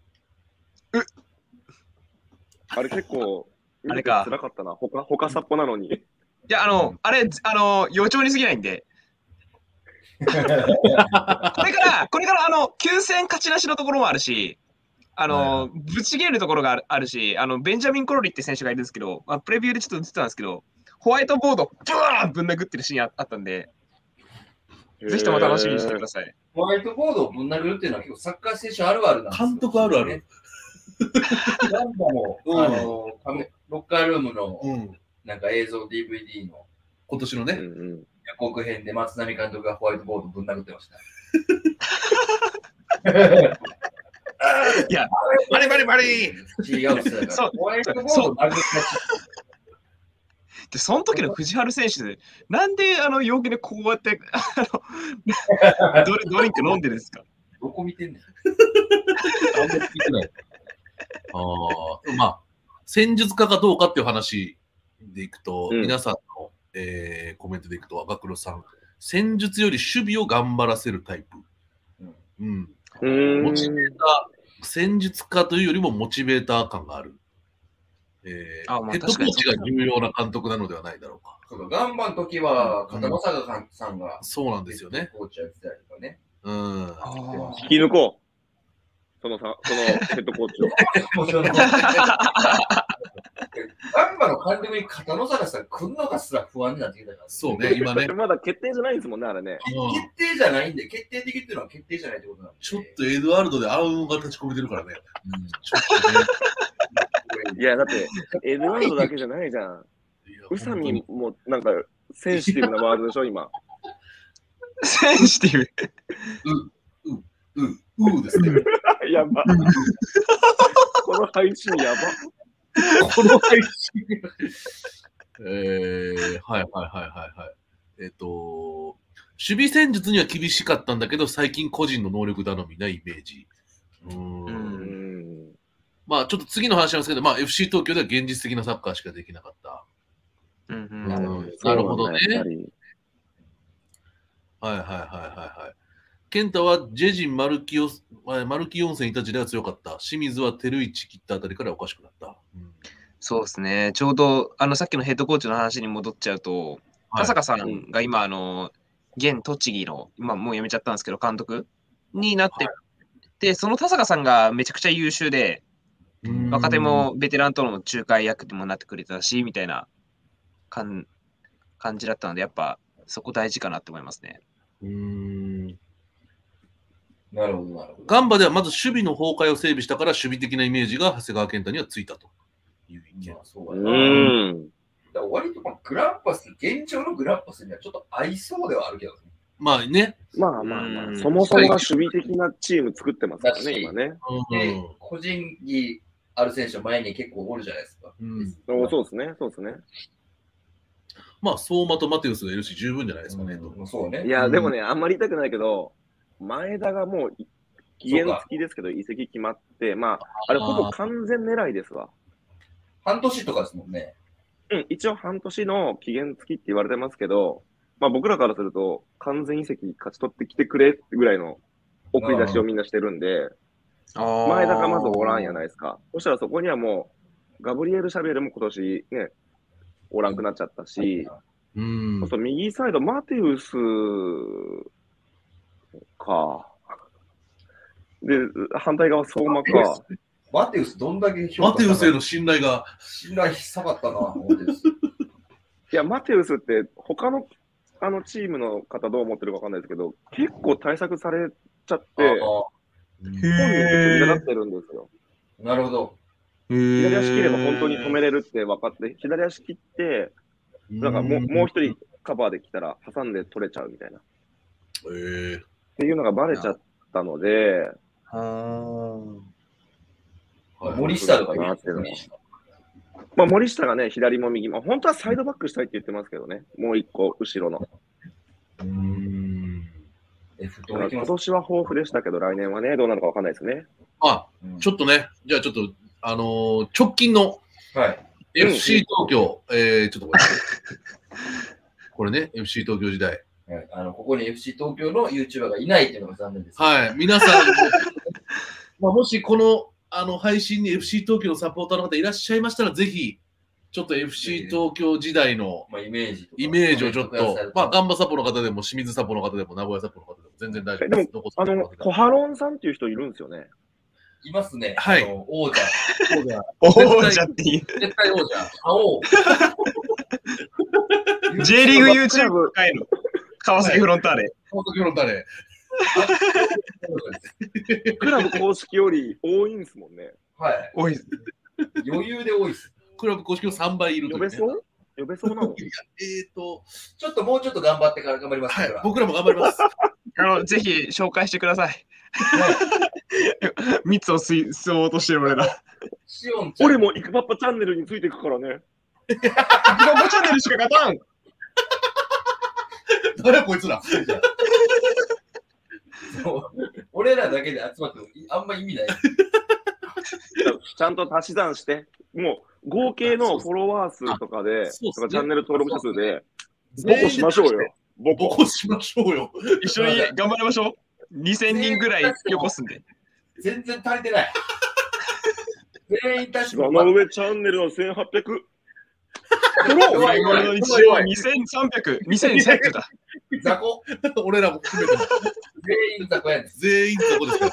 あれ結構、 あれか。 辛かったな。ほかさっぽなのに。 いや、あれ、予兆に過ぎないんで。これから9戦勝ちなしのところもあるし、ぶち切れるところがあるし、ベンジャミン・コロリって選手がいるんですけど、プレビューでちょっと映ってたんですけど、ホワイトボード、ブワーンぶん殴ってるシーンあったんで、ぜひとも楽しみにしてください。 ホワイトボードをぶん殴るっていうのは結構サッカー選手あるあるなんですよ。 監督あるある。 ガンバも、ロッカールームのなんか映像 DVD の今年のね、 予告編で松波監督がホワイトボードぶん殴ってました。 いや、バリ違うっす。ホワイトボード殴ったで、その時の藤原選手、なんで陽気でこうやってドリンク飲んでるんですか？ どこ見てんねん。 あんまり聞いてない。まあ、戦術家かどうかっていう話でいくと、皆さんの、コメントでいくと、赤黒さん、戦術より守備を頑張らせるタイプ。モチベーター、戦術家というよりもモチベーター感がある。 ヘッドコーチが重要な監督なのではないだろうか。 ガンバの時は、片野坂さんが、 そうなんですよね。 コーチやってたりとかね。 引き抜こう。そのヘッドコーチを。 ガンバの監督に片野坂さん来るのかすら不安になってきたから。 そうね、今ね。 まだ決定じゃないですもんね、あれね。 決定じゃないんで、決定的っていうのは決定じゃないってことなんで。 ちょっとエドワルドで暗雲が立ち込めてるからね。ちょっとね。 いや、だって、エドワルドだけじゃないじゃん。宇佐美もなんか、センシティブなワードでしょ、今。 センシティブですね。 やば。この配信やば。 この配信。はい。守備戦術には厳しかったんだけど、最近個人の能力頼みなイメージ。まあちょっと次の話なんですけど、まあ FC 東京では現実的なサッカーしかできなかった。なるほどね。はい。健太はジェジン、マルキ温泉いた時代は強かった。清水は照一切ったあたりからおかしくなった。 そうですね。ちょうどさっきのヘッドコーチの話に戻っちゃうと、田坂さんが今現栃木の今もう辞めちゃったんですけど監督になってで、その田坂さんがめちゃくちゃ優秀で、若手もベテランとの仲介役にもなってくれたしみたいな感じだったので、やっぱそこ大事かなって思いますね。 なるほど。 ガンバではまず守備の崩壊を整備したから守備的なイメージが長谷川健太にはついたという意見。 割とグランパス、現状のグランパスにはちょっと合いそうではあるけどね。 まあね。 まあ、そもそもが守備的なチーム作ってますからね、今ね。 で、個人技ある選手の前に結構おるじゃないですか。 そうですね。 まあ、相馬とマテウスがいるし、十分じゃないですかね。 そうね。 いや、でもね、あんまり言いたくないけど、前田がもう期限付きですけど、移籍決まって、まあ、あれほぼ完全狙いですわ。 半年とかですもんね。 一応半年の期限付きって言われてますけど、まあ僕らからすると、完全移籍勝ち取ってきてくれってぐらいの送り出しをみんなしてるんで、前田がまずおらんやないですか。そしたらそこにはもう、ガブリエル・シャベルも今年ね、おらんくなっちゃったし、そうそう右サイド、マテウスか。で、反対側、相馬か。 マテウス、どんだけマテウスへの信頼が。 信頼下がったな、 いや、マテウスって、他のチームの方どう思ってるかわかんないですけど、結構対策されちゃって、本人がなってるんですよ。 なるほど。 左足切れば本当に止めれるって分かって、左足切って、なんかもう一人カバーできたら挟んで取れちゃうみたいな。っていうのがバレちゃったので、 森下とかなってるの。 まあ森下がね、左も右も、本当はサイドバックしたいって言ってますけどね、もう一個後ろの。今年は豊富でしたけど、来年はね、どうなるか分かんないですね。 ちょっとね、じゃあちょっと、直近の FC 東京、ちょっとこれね、FC 東京時代。 ここに FC 東京の YouTuber がいないっていうのが残念です。 はい、皆さん、もしこの配信に FC 東京のサポーターの方いらっしゃいましたら、ぜひ、ちょっと FC 東京時代のイメージをちょっと、まあ、ガンバサポの方でも、清水サポの方でも、名古屋サポの方でも、全然大丈夫です。 でも、コハロンさんっていう人いるんですよね。 いますね。 はい。 王者。 王者っていう。 絶対王者。王。 J リーグ YouTube 変える。川崎フロンターレ。 川崎フロンターレ。 クラブ公式より多いんですもんね。 はい。 多いです。 余裕で多いです。 クラブ公式の3倍いるという、ね。 呼べそうなのちょっともうちょっと頑張ってから頑張ります。 はい、僕らも頑張ります。 ぜひ紹介してください。蜜を吸おうとしてる俺ら。 俺もイクパッパチャンネルについていくからね。 イクパッパチャンネルしか勝たん。 誰こいつら。 俺らだけで集まってもあんま意味ない。 ちゃんと足し算して、もう合計のフォロワー数とかで、チャンネル登録者数で、ボコしましょうよ。 ボコしましょうよ。 一緒に頑張りましょう。2000人ぐらいよこすんで。 全然足りてない。 全員足して芝の上チャンネルの1800。 弱いの一応2300、2100だ。 雑魚。 俺らも含めて。 全員雑魚やねん。 全員雑魚ですから。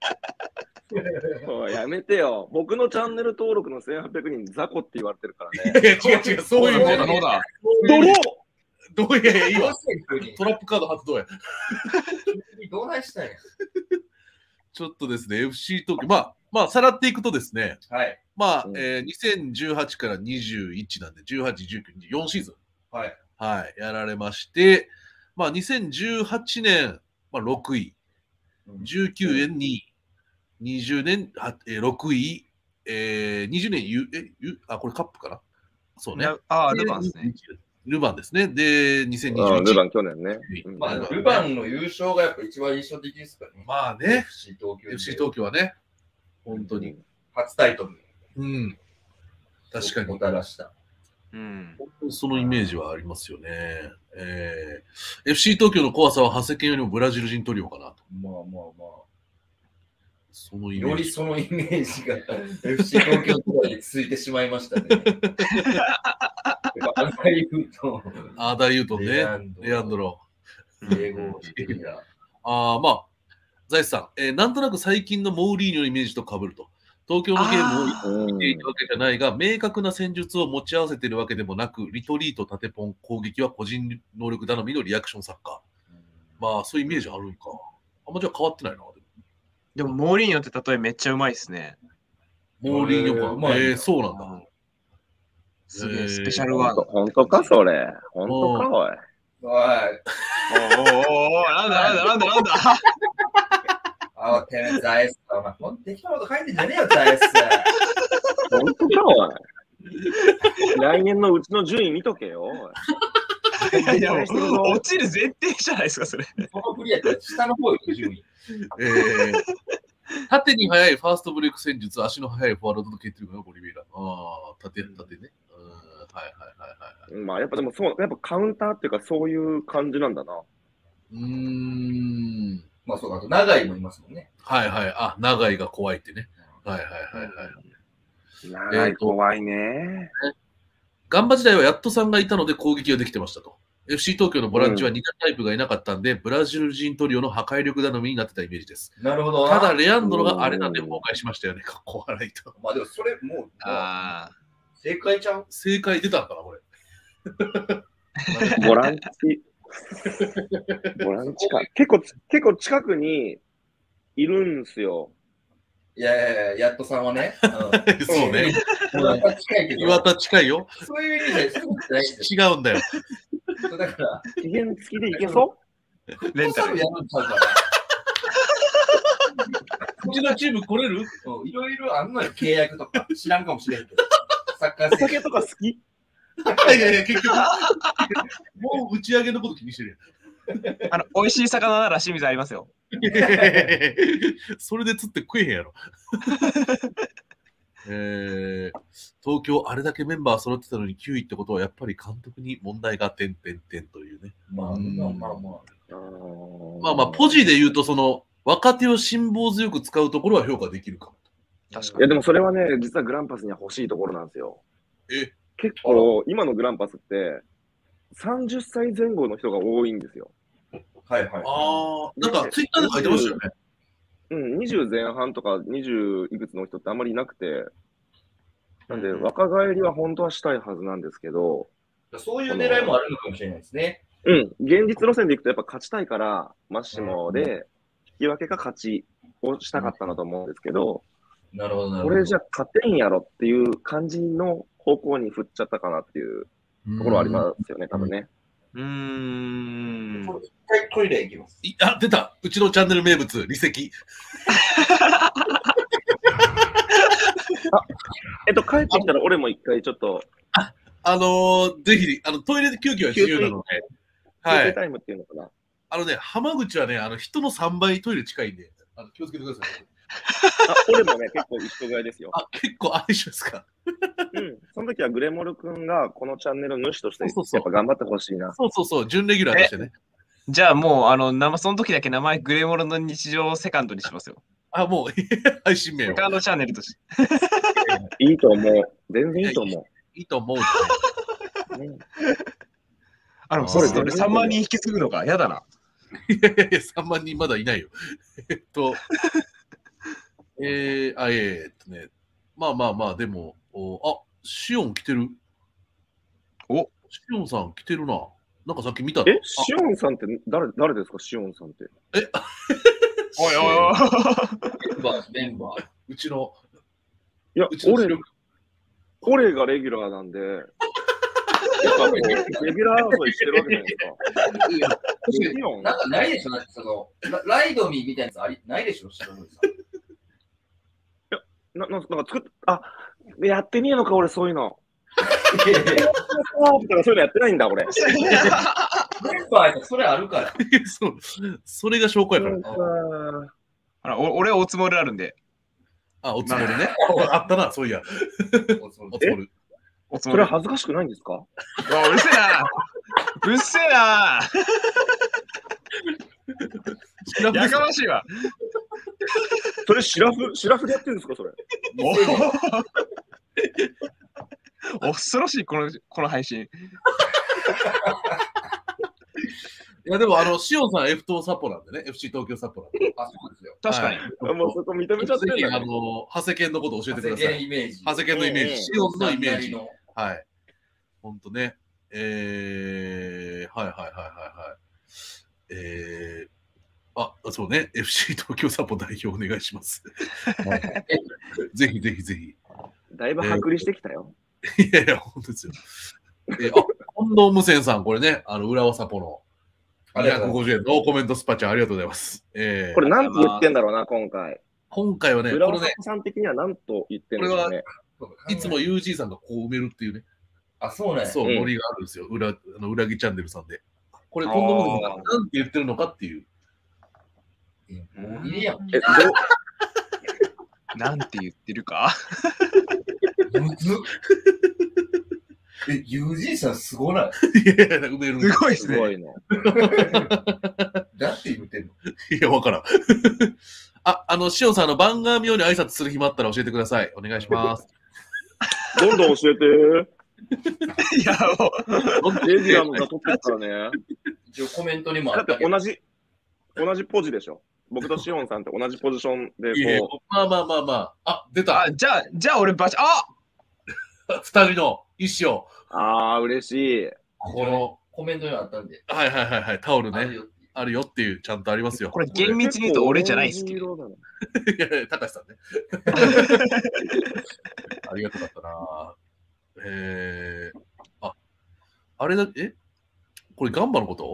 おいやめてよ。僕のチャンネル登録の1800人雑魚って言われてるからね。 いや違う、そういうそうだ、そうだ。 どういやいいわ。トラップカード発動や。 どうないしたんや。 ちょっとですね、FC 東京、まあ、さらっていくとですね、 はい。 まあ、2018から21なんで、18、19、4シーズン、 はい。 はい、やられまして、まあ、2018年、まあ、6位、19年2位、20年6位、20年これカップかなそうね。 ルヴァンですね。 ルヴァンですね。で、2021 年。ルヴァン去年ね。 まあ、ルヴァンの優勝がやっぱ一番印象的ですからね。 まあね。 FC 東京。 FC 東京はね。本当に。 初タイトル。 うん。確かに。 もたらした。 うん。 本当にそのイメージはありますよね。FC 東京の怖さは、長谷健よりもブラジル人トリオかなと。 まあ。 そのイメージ。 よりそのイメージが FC 東京とかに続いてしまいましたね。アダイユートンね。レアンドロ。 英語的な。 まあ、ザイスさん、なんとなく最近のモーリーニョのイメージと被ると。東京のゲームを見ているわけじゃないが、明確な戦術を持ち合わせているわけでもなく、リトリート、縦ポン、攻撃は個人能力頼みのリアクションサッカー。まあ、そういうイメージあるんか。じゃあ変わってないな。 でも、モーリーニョって例えめっちゃうまいですね。 モーリーニョか。そうなんだ。 すげえ、スペシャルワード。 本当か、それ。本当か、おい。 おなんだてめえ、ザイス。お前、ほんと適当なこと書いてんじゃねえよ、ザイス。 本当か、おい。来年のうちの順位見とけよ。 いや、落ちる前提じゃないですか、それ。 この振りやったら下の方よ、順位。 縦に速いファーストブレイク戦術、足の速いフォワードと決定力のボリビーラ。縦ね。はい。 まあ、やっぱでもそう、やっぱカウンターっていうか、そういう感じなんだな。 まあそうか、あと長井もいますもんね。 はい。長井が怖いってね。はい。 長井怖いね。 ガンバ時代はやっとさんがいたので攻撃ができてましたと。FC 東京のボランチは苦手タイプがいなかったんで、ブラジル人トリオの破壊力頼みになってたイメージです。 なるほど。 ただ、レアンドロがあれなんで崩壊しましたよね。かっこ笑いと。 まあでもそれもう、正解ちゃう？ 正解出たんかな、これ。 ボランチ。ボランチか。結構近くにいるんすよ。 いや、やっとさんはね。 そうね。岩田近いよ。 そういう意味で違うんだよ。 だから、 期限付きでいけそうレンタルやるんちゃうかな。 うちのチーム来れる？ いろいろあんのよ、契約とか。知らんかもしれんけど。サッカー選手。お酒とか好き？ いや、結局、もう打ち上げのこと気にしてるやん。美味しい魚なら清水ありますよ。 それで釣って食えへんやろ。東京あれだけメンバー揃ってたのに9位ってことはやっぱり監督に問題が点というね。まあポジで言うとその若手を辛抱強く使うところは評価できるかも。 確かに。 いやでもそれはね、実はグランパスには欲しいところなんですよ。結構今のグランパスって30歳前後の人が多いんですよ。 はい。 なんかツイッターで書いてましたよね。 20前半とか20いくつの人ってあんまりいなくて、なんで若返りは本当はしたいはずなんですけど、 そういう狙いもあるのかもしれないですね。 現実路線でいくとやっぱ勝ちたいから、マッシモで引き分けか勝ちをしたかったなと思うんですけど、 なるほど。 これじゃ勝てんやろっていう感じの方向に振っちゃったかなっていうところはありますよね、多分ね。 一回トイレ行きます。 出た。うちのチャンネル名物、離席。 帰ってきたら俺も一回ちょっと。 ぜひ、トイレ休憩は必要なので。 はい。タイムっていうのかな。 浜口はね、人の3倍トイレ近いんで、気をつけてください。 俺もね、結構一緒ぐらいですよ。 結構一緒ですか。 その時はグレモル君がこのチャンネルの主として、やっぱ頑張ってほしいな。 そう、準レギュラーとしてね。 じゃあもう、その時だけ名前グレモルの日常セカンドにしますよ。 あ、もう、配信名を。 セカンドチャンネルとして。 いいと思う。全然いいと思う。 いいと思う。 それ3万人引き継ぐのか。やだな。 いやいやいや、3万人まだいないよ。まあまあまあ、でも、シオン来てる。シオンさん来てるな。なんかさっき見たの。 シオンさんって誰ですか、シオンさんって。 おいおいおい。メンバー。 うちの。 いや、俺がレギュラーなんで、やっぱレギュラー争いしてるわけじゃないですか。 なんかないでしょ、ライドミーみたいなやつないでしょ、白森さん。 いや、なんかやってねえのか、俺、そういうの。そういうのやってないんだ、俺。 メンバーそれあるから。 それが証拠やから。 俺はおつもりあるんで。 おつもりね。あったな、そういや。おつもり。 それは恥ずかしくないんですか？ うるせえな。うるせえな。やかましいわ。 それシラフでやってるんですか、それ。 恐ろしい、この配信。 いや、でも、シオンさん F 東サポなんでね。FC 東京サポなんで。 そうですよ。 確かに。 もうそこ認めちゃってるんだね。 長谷健のこと教えてください。長谷健のイメージ。シオンのイメージ。はい。ほんとね。そうね。FC 東京サポ代表お願いします。ぜひぜひぜひ。 だいぶ剥離してきたよ。 いやいや、ほんとですよ。近藤無線さん、これね、浦和サポの250円のコメントスパチャありがとうございます。 これ何と言ってんだろうな、今回。 今回はね、 浦和サポさん的には何と言ってんでしょうね。 いつも UG さんがこう埋めるっていうね。 そうね。 そう、ノリがあるんですよ。裏木チャンネルさんで。これ、近藤無線さんが何て言ってるのかっていう。 もういいやん。 なんて言ってるか。 むずっ。UG さんすごない？ すごいですね。 すごいの。 だって言ってんの？ いや、わからん。シオンさん、番組用に挨拶する暇あったら教えてください。お願いします。 どんどん教えて。 いや、もう。レギュラーのが取ってるからね。 一応コメントにもあったけど。だって同じポジでしょ。僕とシオンさんって同じポジションでこう。まあ。出た。 じゃあ俺二人の意思を。 嬉しい。 このコメントにあったんで。 はい。タオルね。あるよっていう、ちゃんとありますよ。 これ厳密に言うと俺じゃないですけど。 いや、高橋さんね。ありがたかったな。あれだ、これガンバのこと？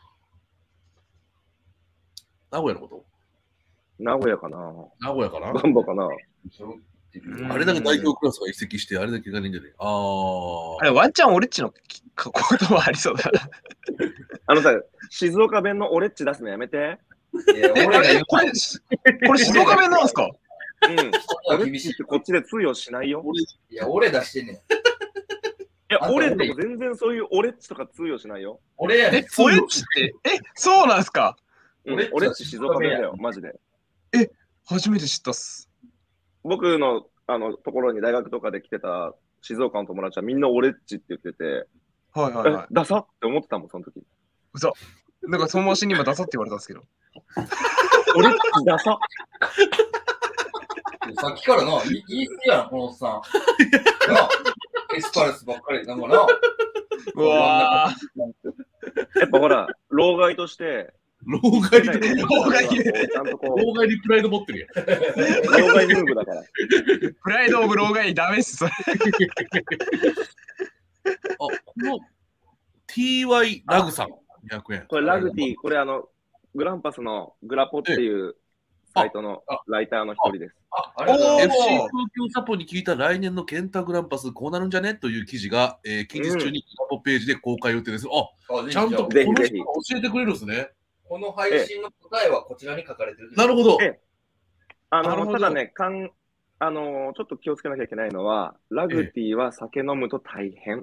名古屋のこと？ 名古屋かな。 名古屋かな。 ガンバかな。 あれだけ代表クラスが移籍して、あれだけがいいんじゃない？ あれ、ワンチャン俺っちのこともありそうだな。 さ、静岡弁の俺っち出すのやめて。 これ静岡弁なんですか？ 俺っちってこっちで通用しないよ。 いや、俺出してんねん。 いや、俺とか全然そういう俺っちとか通用しないよ。 俺やねん。 俺っちって、そうなんですか？ 俺っち静岡弁だよ、マジで。 初めて知ったっす。 僕のところに大学とかで来てた静岡の友達はみんな俺っちって言ってて、ダサって思ってたもん、その時。 嘘。なんか友達に今ダサって言われたんですけど。 俺っちダサ。 さっきからな、言い過ぎやな、このおっさん。エスパルスばっかりなんかな。 うわやっぱほら、老害として、 老害リプライド持ってるやん。 老害ムーブだから。 プライドオブ老害ダメっす、それ。 この TY ラグさん、200円。 これラグティ、これグランパスのグラポっていうサイトのライターの一人です。 FC 東京サポに聞いた来年のケンタグランパスこうなるんじゃねという記事が、近日中にサポページで公開予定です。ちゃんとこの人が教えてくれるんですね。 この配信の答えはこちらに書かれてる。 なるほど。 ただね、ちょっと気をつけなきゃいけないのは、ラグティは酒飲むと大変。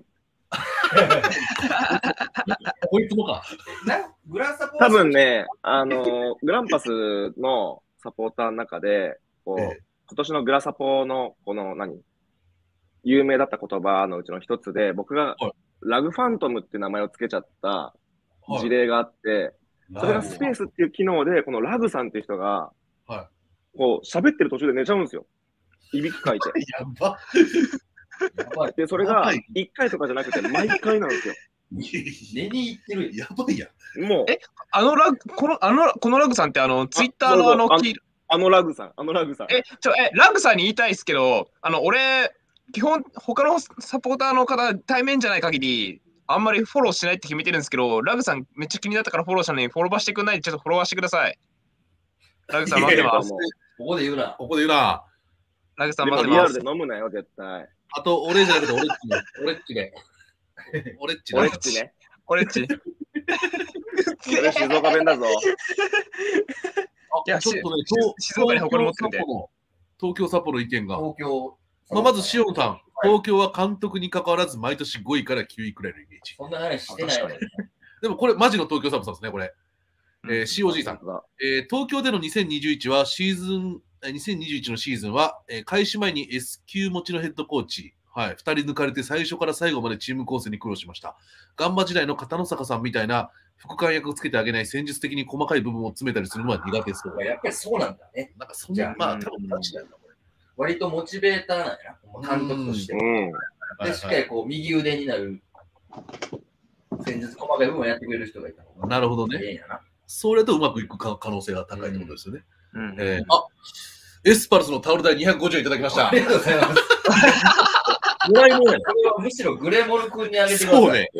こいつもか。 グランサポ多分ね、グランパスのサポーターの中で、こう、今年のグラサポの、この有名だった言葉のうちの一つで、僕がラグファントムって名前を付けちゃった事例があって、それがスペースっていう機能で、このラグさんっていう人が、こう、喋ってる途中で寝ちゃうんですよ。いびきかいて。 やば。 で、それが1回とかじゃなくて毎回なんですよ。 寝に行ってる。 やばいやん。 もう。 このラグさんってツイッターのラグさん。 ラグさんに言いたいですけど、俺、基本、他のサポーターの方、対面じゃない限り、あんまりフォローしないって決めてるんですけど、ラグさんめっちゃ気になったからフォローしたのに、フォローしてくんないで、ちょっとフォローしてください。ラグさん待ってます。 ここで言うな。 ラグさん待ってます。 リアルで飲むなよ、絶対。 あと、俺じゃなくて、俺っちね。 俺っちね。 俺っち。 俺静岡弁だぞ。 いや、ちょっとね、 静岡に誇り持ってて。 東京、札幌意見が。まず、シオンさん。東京は監督に関わらず、毎年5位から9位くらいのイメージ。 そんな話してないよね。 でも、これ、マジの東京サポさんですね、これ。COG さん。東京での2021のシーズンは、開始前に S 級持ちのヘッドコーチ、2人抜かれて最初から最後までチーム構成に苦労しました。ガンバ時代の片野坂さんみたいな副官役をつけてあげない戦術的に細かい部分を詰めたりするのは苦手そう。 やっぱりそうなんだね。 なんかそんな、まあ、多分マジなんだ、これ。 割とモチベーターなんやな、監督として。で、しっかりこう、右腕になる戦術細かい部分をやってくれる人がいたの。 なるほどね。それとうまくいく可能性が高いってことですよね。エスパルスのタオル代250円いただきました。 ありがとうございます。 もらいもんや。 これはむしろグレモル君にあげてください。 そうね。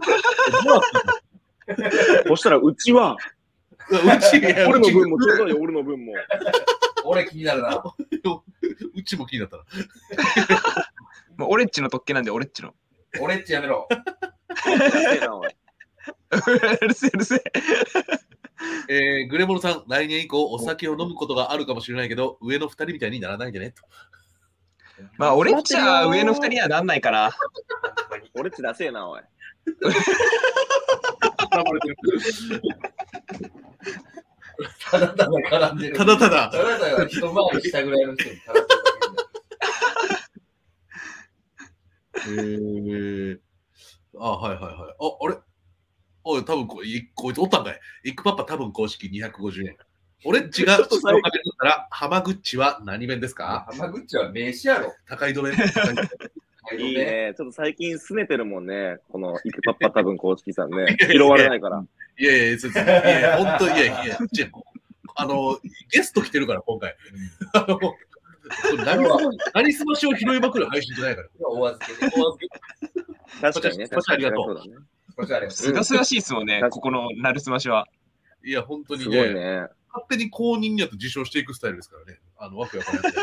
そしたら、うちは、俺の分もちょうだいよ、俺の分も。 俺気になるな。 うちも気になったな。 もうオレッチの特権なんで、オレッチの。 オレッチやめろ。 うるせえ、うるせえ。グレモルさん、来年以降お酒を飲むことがあるかもしれないけど、上の2人みたいにならないでねと。 まあ、オレッチは上の2人にはなんないから。 オレッチダセえな、おい。 ただただ絡んでる。 ただただ一回りしたぐらいの人に絡んでる。 はい。あれおい、多分こいつおったんかい。イックパパ多分公式250円。俺っちが静岡弁だったら、浜口は何弁ですか？ 浜口は名詞やろ。 高井戸弁。 いいね。ちょっと最近拗ねてるもんね。このイックパパ多分公式さんね。拾われないから。 いや、本当いや、ゲスト来てるから、今回。何すましを拾いまくる配信じゃないから。 お預けで。 確かにね。 ありがとう。すがすがしいですもんね、ここのなるすましは。 いや、本当にね。すごいね。 勝手に公認にやって受賞していくスタイルですからね。枠やからやって。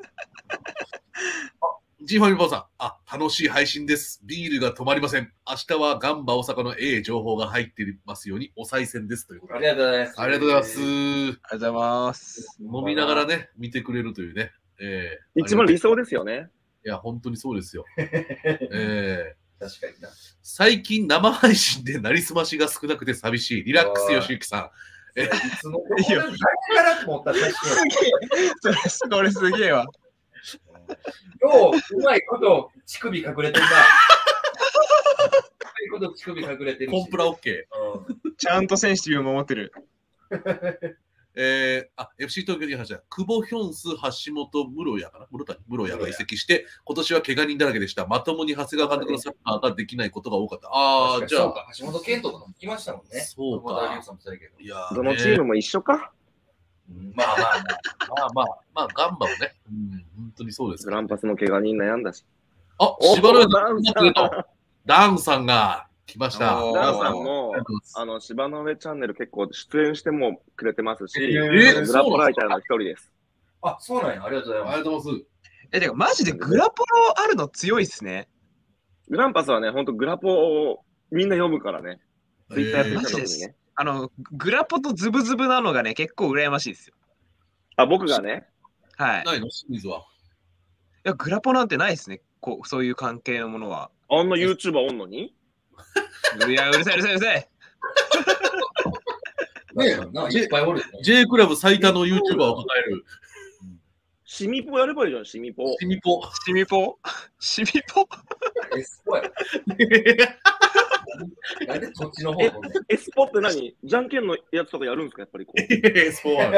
ジーファミポーさん、楽しい配信です。ビールが止まりません。明日はガンバ大阪の情報が入っていますように、お賽銭ですということで。 ありがとうございます。 ありがとうございます。 飲みながらね、見てくれるというね。 一番理想ですよね。 いや、本当にそうですよ。 確かにな。 最近生配信でなりすましが少なくて寂しい。リラックスよしゆきさん。 いつのからと思ったらそれすげえわ。 今日、うまいこと乳首隠れてるな。うまいこと乳首隠れてる。 コンプラ OK。 ちゃんとセンシティブを守ってる。 FC 東京に話した久保ヒョンス、橋本、室谷が移籍して、今年は怪我人だらけでした。まともに長谷川監督のサッカーができないことが多かった。じゃあ、 橋本健人とかも来ましたもんね。 そうか。 どのチームも一緒か。 まあ、ガンバもね。本当にそうです。 グランパスの怪我人悩んだし。 芝のダンさんが来ました。 ダンさんも、芝の上チャンネル結構出演してもくれてますし、グラポライターの一人です。 あ、そうなんや。ありがとうございます。 ありがとうございます。 てか、マジでグラポロあるの強いっすね。 グランパスはね、ほんとグラポをみんな読むからね。ツイッターやってきた時にね。 グラポとズブズブなのがね、結構羨ましいですよ。 僕がね。 はい。 ないの清水は。 いや、グラポなんてないですね。そういう関係のものは。 あんな YouTuber おんのにいや、うるさい。 いっぱいおる。 J クラブ最多の YouTuber を抱える。 シミポやればいいじゃん、シミポ。 シミポ。 シミポシミポエスポや。なんでそっちの方エスポって何？じゃんけんのやつとかやるんですか、やっぱりこう。 エスポは。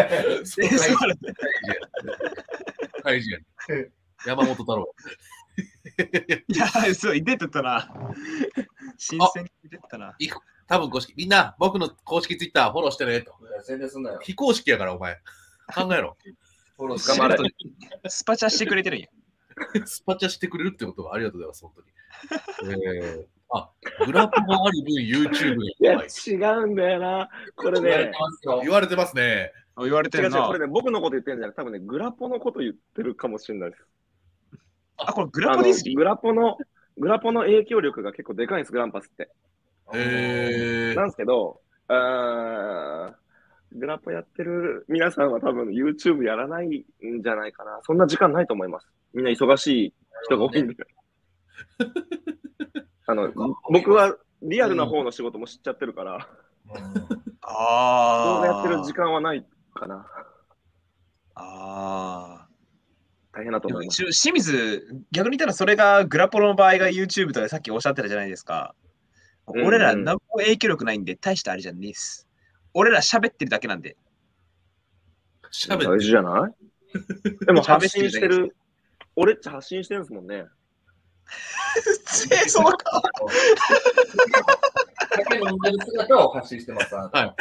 カイジや。山本太郎。 いや、そう、出てたな。新鮮に出てたな。 多分公式、みんな、僕の公式ツイッターフォローしてねと。 宣伝すんなよ。 非公式やから、お前。考えろ。 フォロー頑張れ。 スパチャしてくれてるんや。 スパチャしてくれるってことはありがとうございます、本当に。グラポがある分 YouTube で。 いや、違うんだよな。これね。 言われてますね。 言われてるな。 違う違う、これね、僕のこと言ってるんじゃない。多分ね、グラポのこと言ってるかもしれないです。 これグラポですグラポの影響力が結構でかいんです、グランパスって。なんですけど、グラポやってる皆さんは多分 YouTube やらないんじゃないかな。そんな時間ないと思います。みんな忙しい人が多いんで。僕はリアルな方の仕事も知っちゃってるから、動画やってる時間はないかな。大変だと思います。 清水、逆に言ったらそれがグラポの場合が YouTube とかさっきおっしゃってたじゃないですか。俺ら何も影響力ないんで大したあれじゃねえっす。俺ら喋ってるだけなんで。 大事じゃないでも発信してる、俺っち発信してるんですもんね。 その顔。 酒飲んでる姿を発信してます。はい。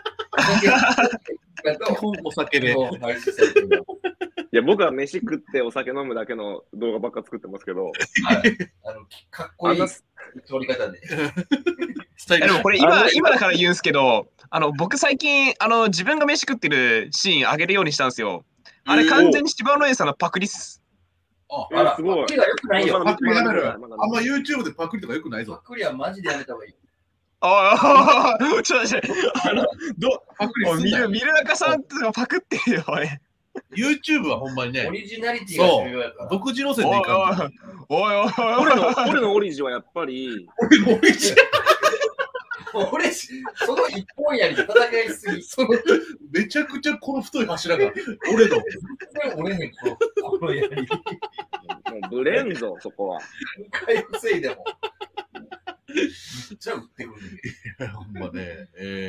お酒で。 いや、僕は飯食ってお酒飲むだけの動画ばっか作ってますけど。 かっこいい撮り方で。 でもこれ今だから言うんですけど、僕最近自分が飯食ってるシーン上げるようにしたんですよ。あれ完全に芝野園さんのパクリっす。 すごい。 パクリが良くないよ。 パクリやめろよ。あんま YouTube でパクリとか良くないぞ。 パクリはマジでやめた方がいい。 ちょっと待って、ミルナカさんとかパクってるよ、俺。 YouTube はほんまにね、 オリジナリティが重要やから。 独自路線でいかん。 俺のオリジはやっぱり。 俺のオリジ俺、その一本やりで戦いすぎ。 めちゃくちゃこの太い柱が俺の。 俺ね、このやり。もうブレんぞ、そこは。 一回防いでも。めっちゃ打ってくるね。 ほんまね。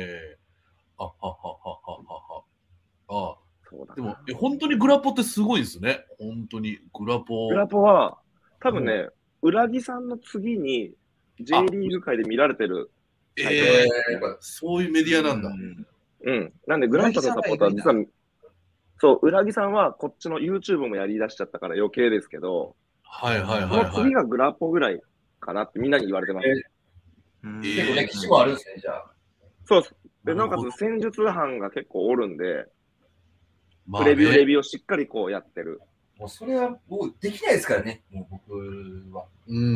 でも、本当にグラポってすごいですね。本当に。グラポは、多分ね、浦木さんの次に J リーグ界で見られてる。 そういうメディアなんだ。 なんで、グランパのサポーターは実は、そう、浦木さんはこっちの YouTube もやりだしちゃったから余計ですけど、その次がグラポぐらいかなってみんなに言われてます。 結構歴史もあるんですね、じゃあ。 そうで、なおかつ戦術班が結構おるんで、プレビュー、レビューをしっかりこうやってる。 もうそれはもうできないですからね、もう僕は。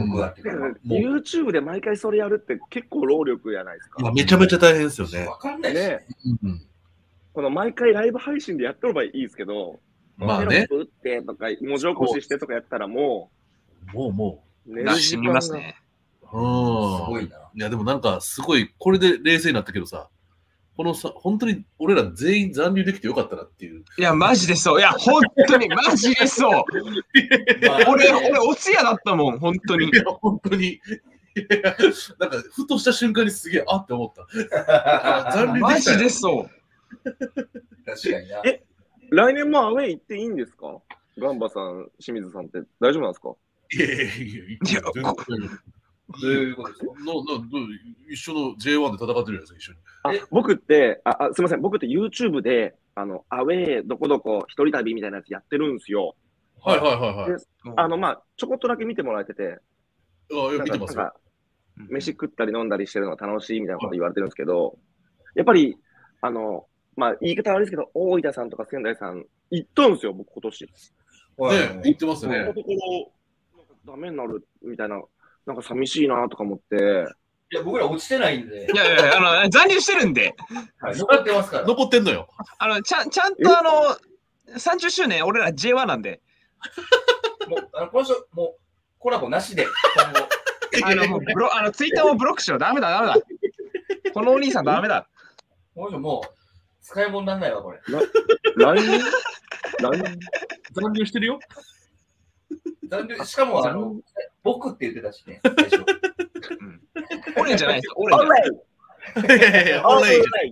YouTube で毎回それやるって結構労力やないですか。 めちゃめちゃ大変ですよね。 わかんないね。 この毎回ライブ配信でやっとればいいですけど、 まあね。 打ってとか、文字起こししてとかやったらもう、寝る時間がますね。 すごいな。 いや、でもなんかすごい、これで冷静になったけどさ、このさ、本当に俺ら全員残留できてよかったなっていう。 いや、マジでそう。いや、本当に、マジでそう。俺、おつやだったもん、本当に。 いや、本当に。なんか、ふとした瞬間にすげえ、あって思った。 残留できた。マジでそう。 確かにな。 来年もアウェイ行っていいんですか？ガンバさん、清水さんって大丈夫なんですか？ いや、どういうことですか？一緒の J1 で戦ってるやつ一緒に。 僕って、すみません、僕って YouTube で、アウェーどこどこ一人旅みたいなやつやってるんですよ。まあ、ちょこっとだけ見てもらえてて、 見てますよ。 飯食ったり飲んだりしてるのが楽しいみたいなこと言われてるんですけど、やっぱり、まあ、言い方悪いですけど、大分さんとか仙台さん、行ったんですよ、僕、今年。 ね、行ってますね。 ダメになるみたいな、なんか寂しいなとか思って。 いや、僕ら落ちてないんで。 いや、残留してるんで。 残ってますから。 残ってんのよ。 ちゃんと30周年、俺ら J1 なんで。 もう、この人、もう、コラボなしで、 今後。ツイッターをブロックしろ。ダメだ。このお兄さんダメだ。 この人もう、 使い物にならないわ、これ。 LINE？ 残留してるよ。 しかも、僕って言ってたしね、最初。 オレンじゃないですよ。 オレイオレイ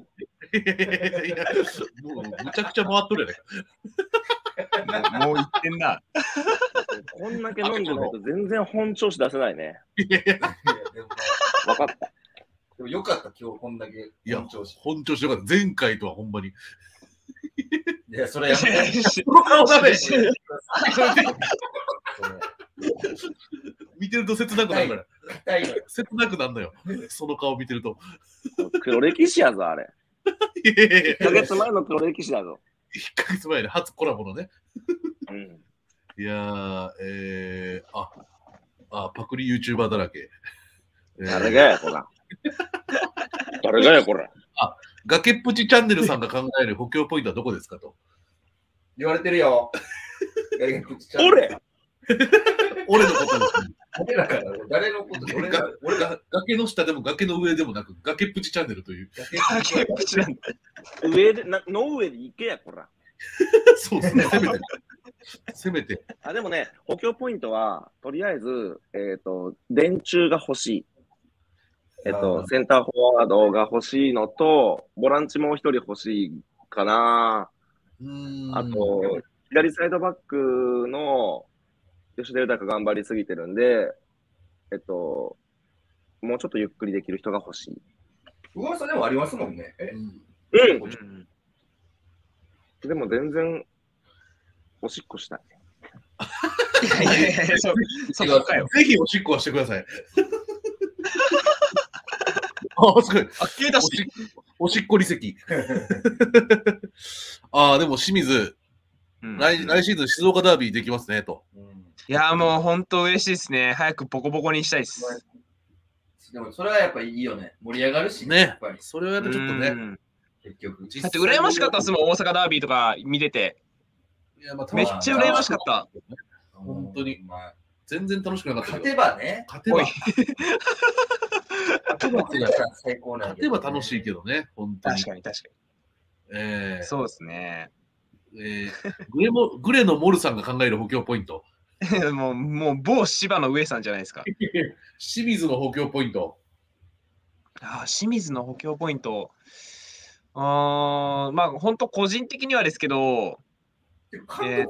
もうむちゃくちゃ回っとるやね。もう言ってんな。 こんだけ飲んでないと全然本調子出せないね。分かった。 でもよかった、今日こんだけ本調子。本調子よかった。前回とはほんまに。 いや、それやめて。 その顔だね。見てると切なくなるから。切なくなるのよ。その顔見てると。 黒歴史やぞ、あれ。1ヶ月前の黒歴史だぞ。 1ヶ月前で初コラボのね。 うん、 いやー、パクリ YouTuber だらけ。 誰がや、こら。誰がや、こら。 崖っぷちチャンネルさんが考える補強ポイントはどこですかと言われてるよ。 俺のことです。 俺らから誰のこと俺が崖の下でも崖の上でもなく崖っぷちチャンネルという。 崖っぷちなんだ。 上での上で行けや、こら。 そうですね、せめて。 でもね、補強ポイントは、とりあえず、電柱が欲しい。センターフォワードが欲しいのと、ボランチもう一人欲しいかな。あと、左サイドバックの吉田豊頑張りすぎてるんで、もうちょっとゆっくりできる人が欲しい。 噂でもありますもんね。 でも全然、おしっこしたい。 いや、そうかよ。 ぜひおしっこはしてください。すごい。 消えたし。 おしっこ離席。でも清水、来シーズン静岡ダービーできますね、と。 いや、もう本当嬉しいですね。早くボコボコにしたいです。 でもそれはやっぱりいいよね。盛り上がるしね。やっぱりそれはちょっとね。 結局。 だって羨ましかったっすもん、大阪ダービーとか見てて。めっちゃ羨ましかった。 本当に。全然楽しくなかった。 勝てばね。 勝てば最高なん勝てば楽しいけどね、本当に。 確かに。そうですね。 グレのモルさんが考える補強ポイント。 もう某芝の上さんじゃないですか。 清水の補強ポイント。 清水の補強ポイント。まあ、本当個人的にはですけど、い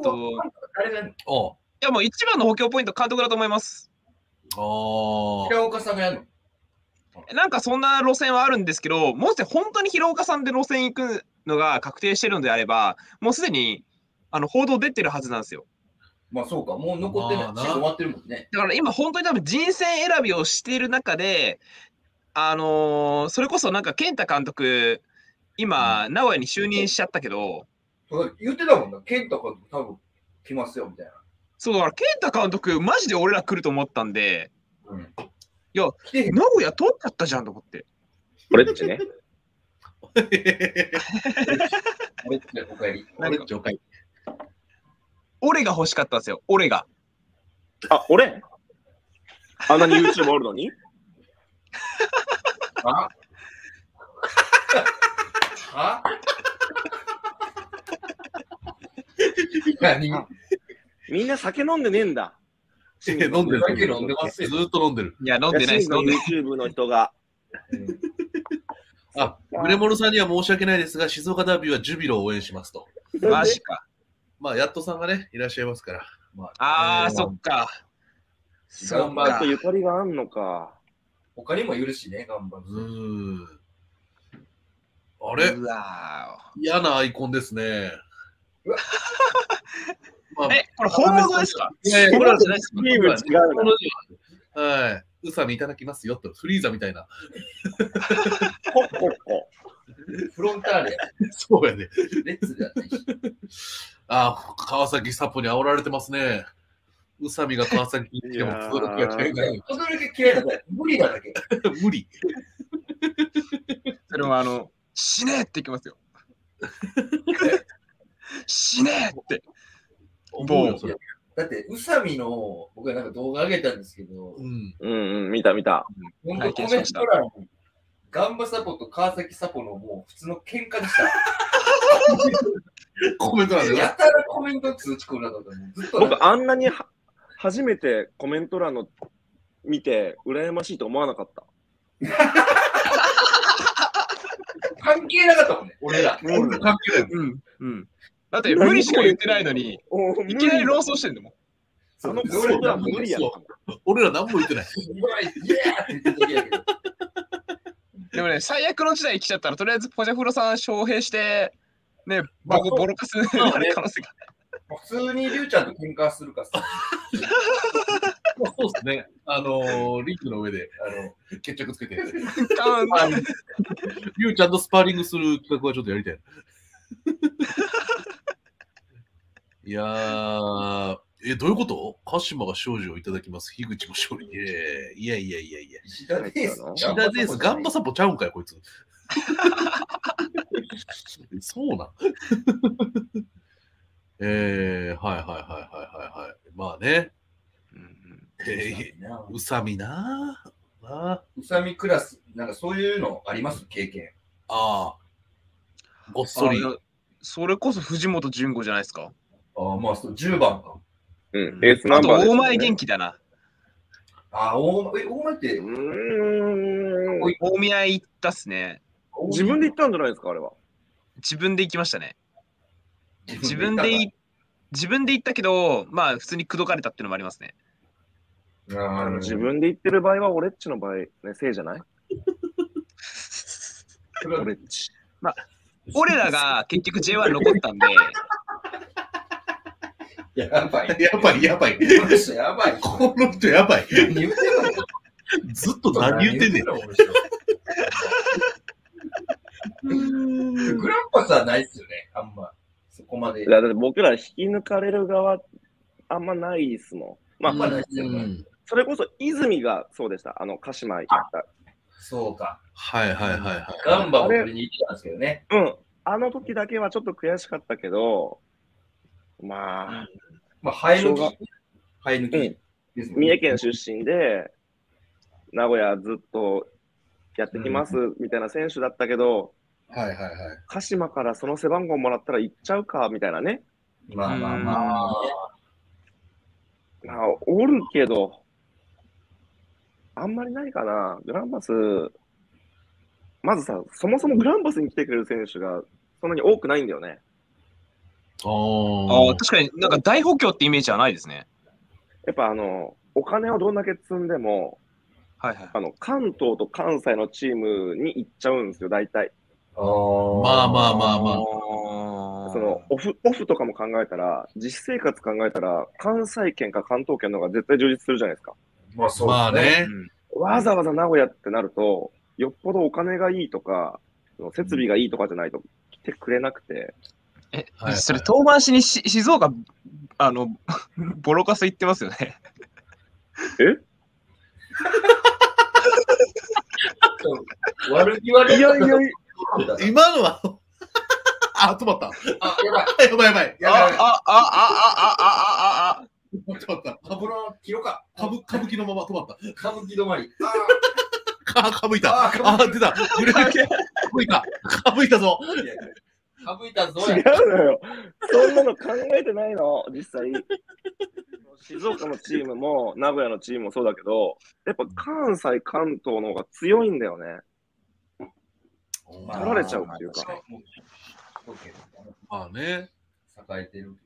や、もう一番の補強ポイント、監督だと思います。 平岡さんがやるの？ なんかそんな路線はあるんですけど、もし本当に平岡さんで路線行くのが確定してるのであれば、もうすでに報道出てるはずなんですよ。 まあそうか、もう残ってない。終わってるもんね。 だから今本当に多分人選選びをしている中で、それこそなんか健太監督、今、名古屋に就任しちゃったけど、 言ってたもんな、健太監督多分来ますよみたいな。 そうだから、健太監督、マジで俺ら来ると思ったんで、いや、名古屋取っちゃったじゃんと思って。 俺っちね。 俺っちお帰り。 俺が欲しかったんですよ、俺が。 俺あんなに YouTube おるのにみんな酒飲んでねえんだ。 飲んでる。ずっと飲んでる。 いや、飲んでないです。 YouTube の人が。 グレモルさんには申し訳ないですが、静岡ダービーはジュビロを応援しますと。 マジか。 まあ、やっとさんがね、いらっしゃいますから。 そっか。 頑張るとゆかりがあんのか。 他にもいるしね、頑張る。あれ嫌なアイコンですね。 これ本物ですか？ いや、これはじゃないです。違う。はい。宇佐美いただきますよと、フリーザみたいな。 フロンターレ。 そうやね。 レッツでやったりして。 川崎サポに煽られてますね。宇佐美が川崎に来ても、轟が嫌いだよ。 轟が嫌いだから、無理だだけ。 無理。 それも死ねっていきますよ。死ねって。 だって、宇佐美の、僕はなんか動画上げたんですけど、 見た。 本当コメント欄に、 ガンバサポと川崎サポのもう普通の喧嘩でした。 コメントなんでやたらコメント通知来るなかった。ずっと僕、あんなに初めてコメント欄の見て、羨ましいと思わなかった。 関係なかったもんね、俺ら。 関係ない。 だって無理しか言ってないのに、いきなり論争してんのもん。 あのコメント欄無理やん。 俺ら何も言ってない。 でもね、最悪の時代来ちゃったら、とりあえずポジャフロさん招聘して、ね、ボロカスになる可能性が。 普通にリュウちゃんと喧嘩するかさ。 そうですね。リンクの上で決着つけて。リュウちゃんとスパーリングする企画はちょっとやりたい。いやー、どういうこと？鹿島が勝利をいただきます。樋口も勝利。いや。 石田です。 石田です。ガンバサポちゃうんかよ、こいつ。そうなん。はい。まあね。宇佐美な。 宇佐美クラス、なんかそういうのあります？経験。 ああ。ごっそり。 それこそ藤本純子じゃないですか。 まあ、10番か。 エースナンバー、 あと、大前元気だな。 大前って、 大宮行ったっすね。 自分で行ったんじゃないですか、あれは。 自分で行きましたね。自分で行ったけど、まあ、普通に口説かれたっていうのもありますね。 自分で行ってる場合は、俺っちの場合、ね、せいじゃない俺っち。 まあ、俺らが結局 J1 残ったんで、 やばい。 この人やばい。この人やばい。ずっと何言ってんねん。 グランパスはないっすよね、あんま。そこまで。 だって僕ら引き抜かれる側、あんまないっすもん。まあ、 ないっすよね。 それこそ泉がそうでした。鹿島行った。 そうか。 はい。 ガンバも取りに行ってたんですけどね。 あの時だけはちょっと悔しかったけど、まあ、 生え抜き。 三重県出身で、名古屋ずっとやってきますみたいな選手だったけど、鹿島からその背番号もらったら行っちゃうかみたいなね。 まあ、 おるけど、あんまりないかな。グランパス、まずさ、そもそもグランパスに来てくれる選手がそんなに多くないんだよね。 確かになんか大補強ってイメージはないですね。 やっぱお金をどんだけ積んでも、関東と関西のチームに行っちゃうんですよ、大体。 まあ。 そのオフとかも考えたら、実生活考えたら、関西圏か関東圏の方が絶対充実するじゃないですか。 まあね。 わざわざ名古屋ってなると、よっぽどお金がいいとか、設備がいいとかじゃないと来てくれなくて。 それ遠回しに静岡、ボロカス行ってますよね。 悪気はいや。 今のは、止まった。やばい。 ちょっと待った。切ろうか。 歌舞伎のまま止まった。 歌舞伎止まり。 かぶいた。出た。かぶいたぞ。 違うのよ。そんなの考えてないの、実際。静岡のチームも名古屋のチームもそうだけど、やっぱ関西、関東の方が強いんだよね。取られちゃうっていうか。 まあね。 栄えてる。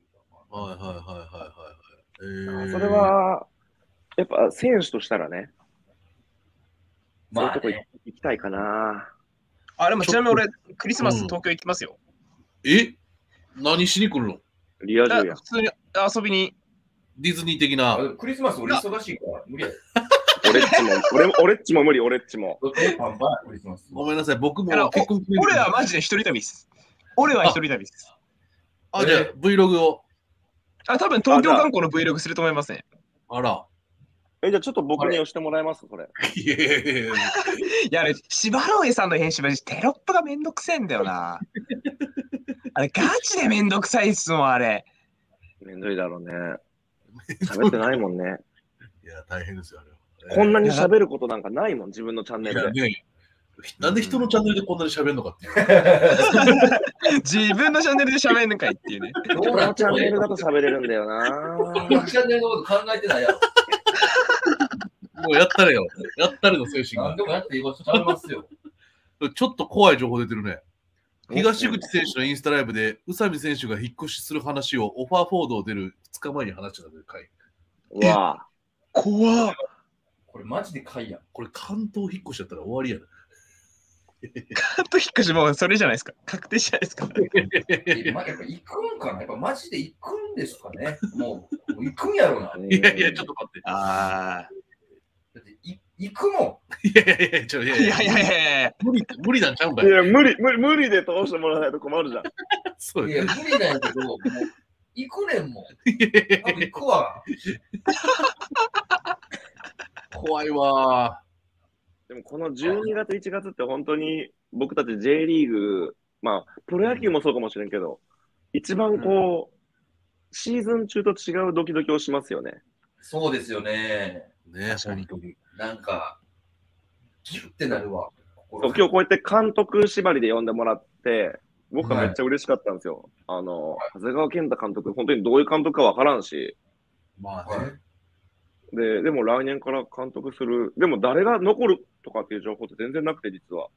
それは、やっぱ選手としたらね、そういうとこ行きたいかな。 でもちなみに俺、クリスマス東京行きますよ。 何しに来るの？ リア充や。 普通に遊びに。 ディズニー的な。 クリスマス俺忙しいから無理や。 俺っちも無理、俺っちも。 ごめんなさい、僕も結婚俺はマジで一人旅です。俺は一人旅です。 じゃあ Vlog を。 多分東京観光の Vlog すると思いますね。 あら。 じゃあちょっと僕に押してもらえますそれ。 いや、しばろえさんの編集はテロップがめんどくせえんだよな。あれ、ガチでめんどくさいっすもん、あれ。 めんどいだろうね。喋ってないもんね。 いや、大変ですよ、あれは。 こんなに喋ることなんかないもん、自分のチャンネルで。 なんで人のチャンネルでこんなに喋るのかっていう。 自分のチャンネルで喋るのかいっていうね。 どのチャンネルだと喋れるんだよな。 このチャンネルのこと考えてないやろ。 もうやったれよ。やったれの精神が。 何でもやっていいこと喋りますよ。 ちょっと怖い情報出てるね。東口選手のインスタライブで、宇佐美選手が引っ越しする話をオファーフォードを出る2日前に話したという回。 うわ怖っ。 これマジで回やん。 これ関東引っ越しだったら終わりやな。 関東引っ越しもうそれじゃないですか。確定じゃないですか。 やっぱ行くんかな、やっぱマジで行くんですかね。もう行くんやろな。 いやいや、ちょっと待って。 ああ。 だって行くもん。いやいやいや、 いやいやいや無理なんちゃうんかいや、無理で通してもらわないと困るじゃん。 そういや、無理なんやけど、もう行くねんもん。多分行くわ。 怖いわ。 でもこの12月、1月って本当に僕たち J リーグ、まあ、プロ野球もそうかもしれんけど、一番こう、シーズン中と違うドキドキをしますよね。 そうですよね。 ね、本当に。 なんか、ギュッてなるわ。 そう今日こうやって監督縛りで呼んでもらって、僕はめっちゃ嬉しかったんですよ。長谷川健太監督、本当にどういう監督かわからんし。 まあね。 でも来年から監督する。でも誰が残るとかっていう情報って全然なくて、実は。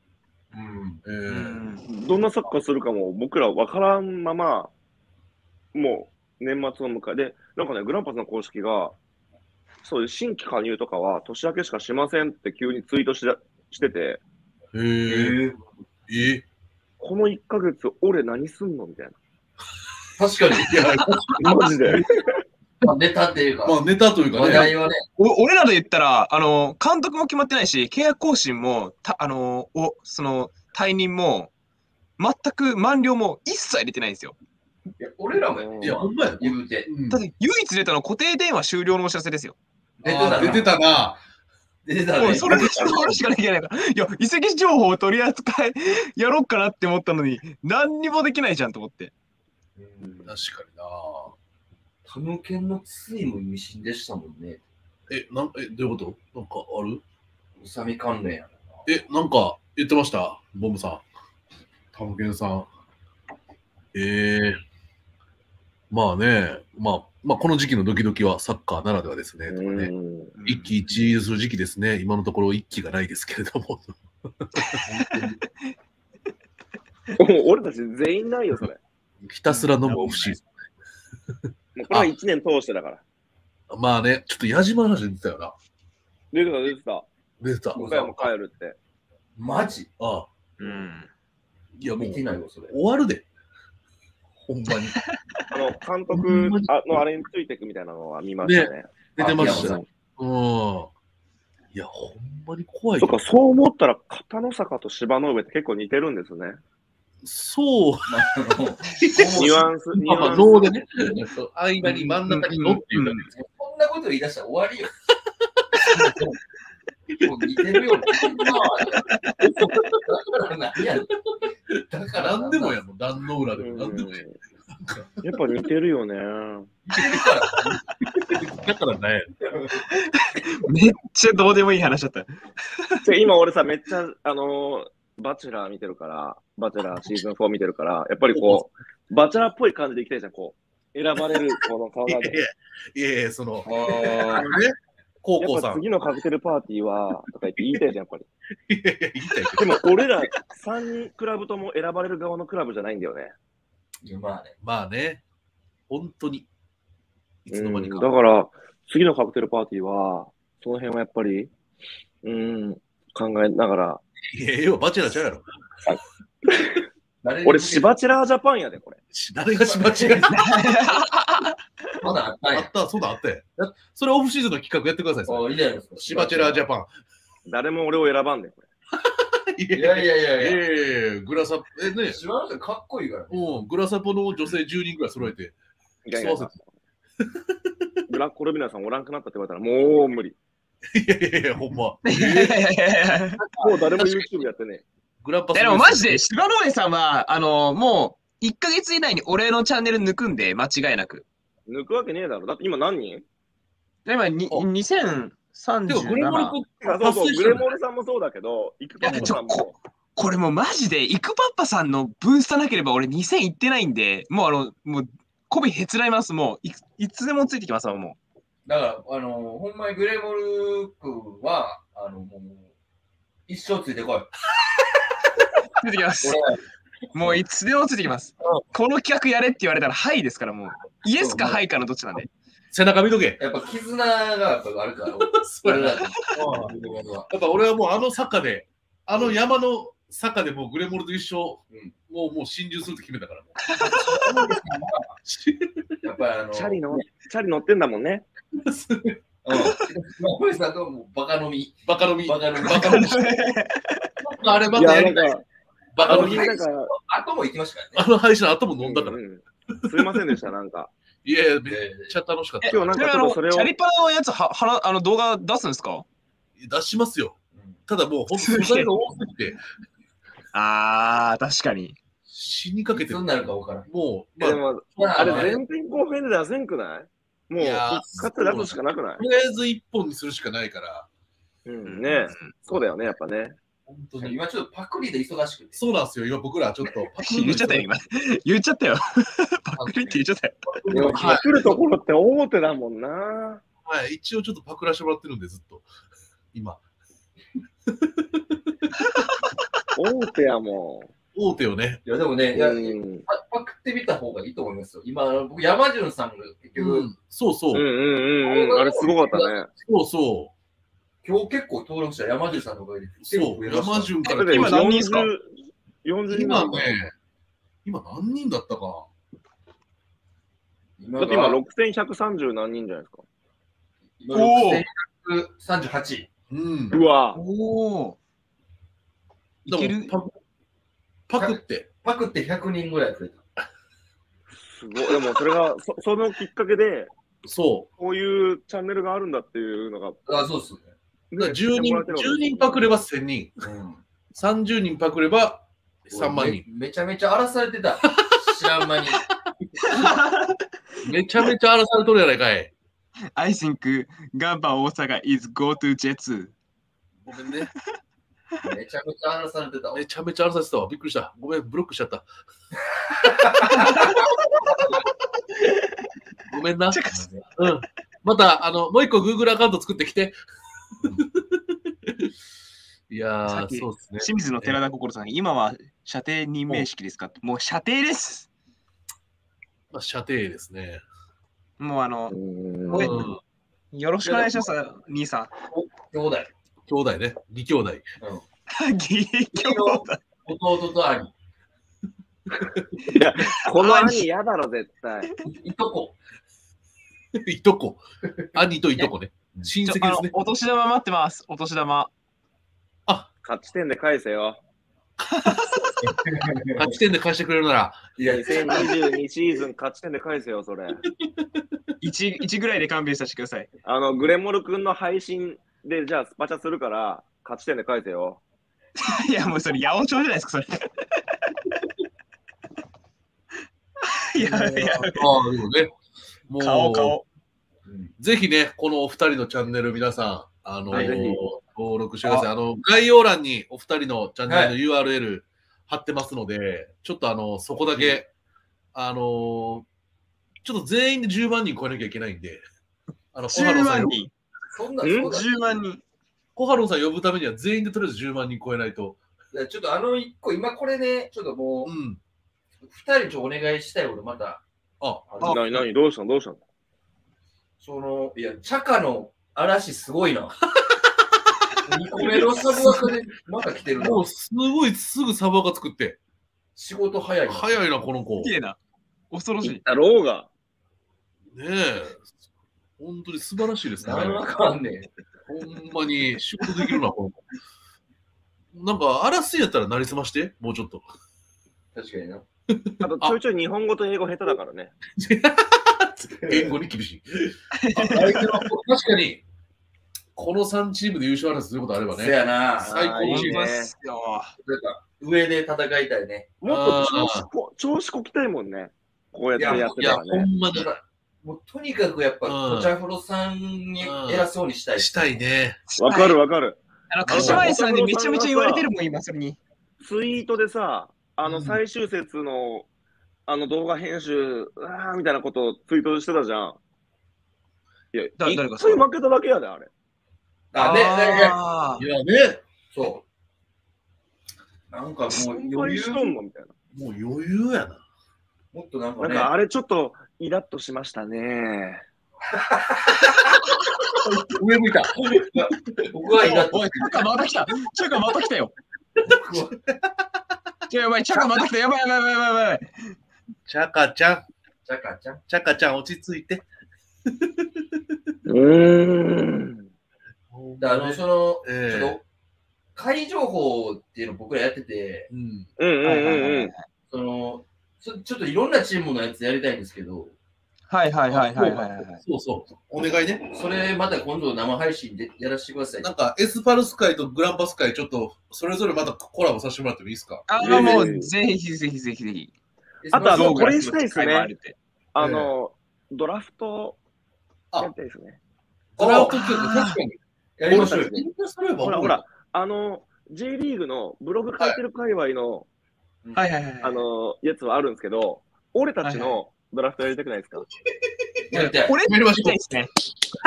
どんなサッカーするかも僕らわからんまま、もう年末を迎えで、なんかね、グランパスの公式が、そういう新規加入とかは年明けしかしませんって急にツイートしてて、この1ヶ月俺何すんのみたいな。 確かに。いや、 マジで。 ネタっていうか。 まあネタというかね。 話題はね。 俺らで言ったら、監督も決まってないし、契約更新も、その退任も、全く満了も一切入れてないんですよ。 いや、俺らもいや、ほんまや。 言うて。 だって唯一出たのは固定電話終了のお知らせですよ。 出てたな。 出てたね。 それでしかできないから。いや、移籍情報を取り扱いやろうかなって思ったのに、何にもできないじゃんと思って。 確かにな。 タムケンのついも意味深でしたもんね。 どういうこと？なんかある？ 宇佐美関連やな。なんか言ってましたボムさん。タムケンさん。まあね、まあこの時期のドキドキはサッカーならではですね。とかね。一喜一憂する時期ですね。今のところ一喜がないですけれども。 俺たち全員ないよ、それ。 ひたすら飲むオフシーズン。もうこれは1年通してだから。 まあね、ちょっと矢島の話出てたよな。 出てた。 岡山帰るって。 マジ？ ああ。いや、もう、 見てないよ、それ。 終わるで。ほんまに。 監督のあれについていくみたいなのは見ましたね。 出てました。いや、ほんまに怖い。 そうか、そう思ったら、片野坂と芝の上って結構似てるんですね。 そう。 ニュアンス。 脳でね。間に真ん中にのっていうだけです。 こんなこと言い出したら終わりよ。似てるよ。 だから何でもやもん、壇の浦でも何でもや。 やっぱ似てるよね。 だからね。 めっちゃどうでもいい話だった。 今俺さ、めっちゃ、バチェラー見てるから、バチェラーシーズン4見てるから、やっぱりこう、バチェラーっぽい感じでいきたいじゃん、こう。選ばれるこの顔が。 いや、高校さん。 次のカクテルパーティーは、とか言いたいじゃん、やっぱり。 いや、言いたいでも俺ら3クラブとも選ばれる側のクラブじゃないんだよね。 まあね。本当に。いつの間にか。 だから、次のカクテルパーティーは、その辺はやっぱり、考えながら。 いや、バチェラーちゃうやろ。 俺、シバチェラージャパンやで、これ。 誰がシバチェラーまだあったんや。 そうだ、あったや。それオフシーズンの企画やってください。 いいじゃないですか。 シバチェラージャパン。 誰も俺を選ばんで、これ。 いや、 グラサポ、ね。 知らん人かっこいいから。 グラサポの女性10人ぐらい揃えて。 ブラックコルビナさんおらんくなったって言われたら、もう無理。 いや、ほんま。もう誰も YouTube やってね。 でもマジで、芝の上さんは、もう、1ヶ月以内に俺のチャンネル抜くんで、間違いなく。 抜くわけねえだろ。だって今何人？ 今、2300 37。 グレモルそうそう、グレモルさんもそうだけど、イクパッパさんも。 これもうマジで、イクパッパさんの分差なければ俺2000いってないんで、もうもう、媚びへつらいます。もういつでもついてきますわ、もう。 だから、ほんまにグレモル君は、もう、一生ついてこい。 ついてきます。もういつでもついてきます。この企画やれって言われたら、はいですから、もう。イエスかはいかのどっちなんで。 背中見とけ。 やっぱ絆がやっぱあるから。 そうやな。やっぱ俺はもうあの坂で、あの山の坂でもうグレモルと一緒、もう心中すると決めたから。 やっぱりチャリ乗ってんだもんね。 小林さんともバカ飲み。 バカ飲み。 バカ飲み。 あれまたやりたい。 バカ飲み。後も行きましたからね。 あの配信の後も飲んだから。 すいませんでした、なんか。 いや、めっちゃ楽しかった。 今日なんかちょっとそれを。 チャリパのやつ動画出すんですか？ 出しますよ。ただもう、本当に素材が多すぎて。 確かに。 死にかけてる。 そうなるか分からん。 もう、 でも、あれ、前編後編で出せんくない？もう、使って出すしかなくない？ とりあえず一本にするしかないから。 ね、そうだよね、やっぱね。 本当に今ちょっとパクリで忙しくて。 そうなんですよ、今僕らちょっと。 言っちゃったよ、今。言っちゃったよ。パクリって言っちゃったよ。 でも、パクるところって大手だもんな。 はい、一応ちょっとパクらしてもらってるんで、ずっと。今。 大手やもん。 大手よね。 いや、でもね、パクってみた方がいいと思いますよ。今、僕、山潤さんが結局。 そうそう。 あれすごかったね。 そうそう。 今日結構登録者山潤さんのおかげで。 そう、山潤から今何人ですか？ 今ね、今何人だったか。 だって今6130何人じゃないですか。 6138。 うわ。 いける？ パクって 100人ぐらい増えた。 すごい。でもそれが、そのきっかけで、 こういうチャンネルがあるんだっていうのが。 そうっすね。 10人パクれば1000人。30人パクれば3万人。 めちゃめちゃ荒らされてた。知らん間に。 めちゃめちゃ荒らされとるやないかい。 I think ガンバ大阪 is go to Jets。 ごめんね。 めちゃめちゃ荒らされてたわ。 めちゃめちゃ荒らされてたわ。びっくりした。ごめん、ブロックしちゃった。ごめんな。また、もう一個 Google アカウント作ってきて。いやー、そうですね。 清水の寺田心さん、今は射程任命式ですか？もう射程です。 まあ、射程ですね。 もうよろしくお願いします、兄さん。 兄弟ね。義兄弟。 義兄弟。 弟と兄。 いや、この兄嫌だろ、絶対。 いとこ。 いとこ。兄といとこね。親戚ですね。 お年玉待ってます。お年玉。 勝ち点で返せよ。 勝ち点で返してくれるなら。 いや、2022シーズン勝ち点で返せよ、それ。 1ぐらいで勘弁させてください。 グレモル君の配信で、じゃあスパチャするから、勝ち点で返せよ。 いや、もうそれ、八百長じゃないですか、それ。 でもね、もう顔。 ぜひね、このお二人のチャンネル、皆さん、登録してください。概要欄にお二人のチャンネルの URL 貼ってますので、ちょっとそこだけ、ちょっと全員で10万人超えなきゃいけないんで、 10万人。 そんな 10万人。 小春さん呼ぶためには全員でとりあえず10万人超えないと。 ちょっと1個、今これね、ちょっともう、2人お願いしたい、俺また。 何どうしたのいや、チャカの嵐すごいな。2個目のサブアカでまた来てるな。 もうすごいすぐサブアカ作って。 仕事早いな。 早いな、この子。 きれいな。恐ろしい。 だろうが。 ねえ。本当に素晴らしいですね。 なんわかんねえ。 ほんまに仕事できるな、この子。なんか、荒らすんやったらなりすまして、もうちょっと。 確かにな。 あと、ちょいちょい日本語と英語下手だからね。 言語に厳しい。確かに、この3チームで優勝争いすることあればね。 せやな。 最高いいですよ。 上で戦いたいね。 もっと調子こきたいもんね。こうやってやってたらね。 ほんまに。 もうとにかくやっぱ、コチャフロさんに偉そうにしたい。 したいね。 わかるわかる。 柏井さんにめちゃめちゃ言われてるもん、今、それに。 ツイートでさ、最終節の、動画編集、みたいなことをツイートしてたじゃん。いや、一回負けただけやで、あれ。 いやね。 そう。なんかもう余裕しとんのみたいな。 もう余裕やな。 もっとなんかね。 なんかあれちょっとイラッとしましたね。 上向いた。僕はイラッと。 おい、チャカまた来た。チャカまた来たよ。やばい、チャカまた来た。やばい。 チャカちゃん。 チャカちゃん。 チャカちゃん落ち着いて。 その、ちょっと、会情報っていうのを僕らやってて、その、ちょっといろんなチームのやつやりたいんですけど、 はい。 そう。お願いね。 それまた今度生配信でやらせてください。 なんかエスパルス会とグランパス会ちょっとそれぞれまたコラボさせてもらってもいいですか？ もうぜひ。 あとこれしたいですね。ドラフトやりたいですね。 ドラフト確かに。 やりましょうよ。 ほら、J リーグのブログ書いてる界隈の、やつはあるんですけど、俺たちのドラフトやりたくないですか？ 俺やりましょうですね。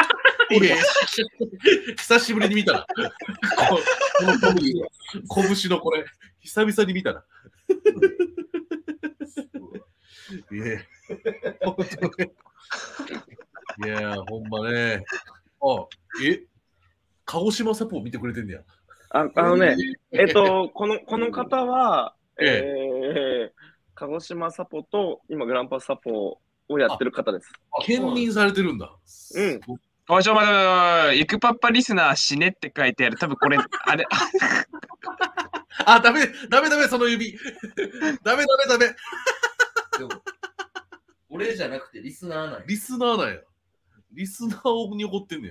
久しぶりに見たな。この拳のこれ、久々に見たな。いや、ほんまね。鹿児島サポを見てくれてんねや。 この方は、鹿児島サポと、今、グランパスサポをやってる方です。 兼任されてるんだ。 おい、待て、イクパッパリスナー死ねって書いてある。多分これ、あれ。 ダメ、その指。ダメ。 俺じゃなくてリスナーなんや。 リスナーに怒ってんねや。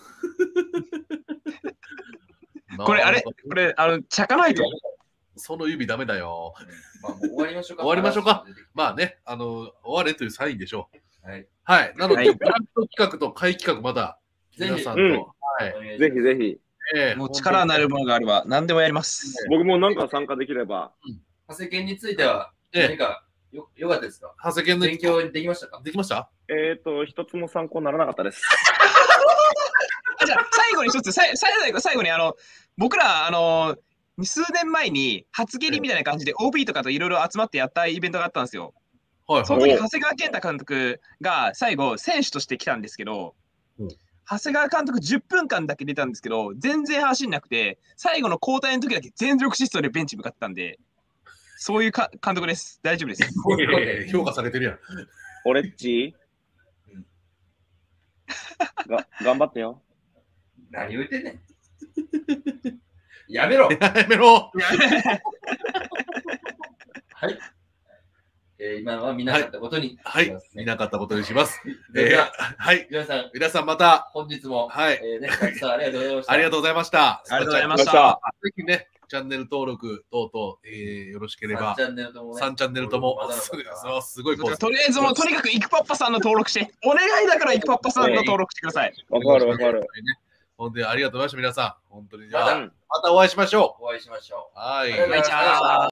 これ、チャカないと。 その指ダメだよ。 もう終わりましょうか。 まあね、終われというサインでしょう。 はい。 なので、グランプ企画と会企画まだ、皆さんと。 ぜひ。 もう力になるものがあれば、何でもやります。 僕もなんか参加できれば。 長谷健については、何かよかったですか？ 長谷健の勉強できましたか？ できました？ 一つも参考にならなかったです。 じゃあ、最後に一つ、最後に僕ら、数年前に初蹴りみたいな感じで OB とかといろいろ集まってやったイベントがあったんですよ。その時、長谷川健太監督が最後、選手として来たんですけど、長谷川監督10分間だけ出たんですけど、全然走んなくて、最後の交代の時だけ全力疾走でベンチ向かったんで、そういう監督です。大丈夫です。 評価されてるやん。 オレッチ頑張ってよ。 何言うてんねん。やめろ。 はい。 今のは見なかったことに。 見なかったことにします。皆さんまた本日も、 ありがとうございました。 ぜひね、チャンネル登録等々、よろしければ。3チャンネルとも。すごい。 とりあえずとにかくイクパッパさんの登録して、お願いだからイクパッパさんの登録してください。 わかる。 本当にありがとうございました、皆さん。本当に。またお会いしましょう。 お会いしましょう。 はい。 バイチャー。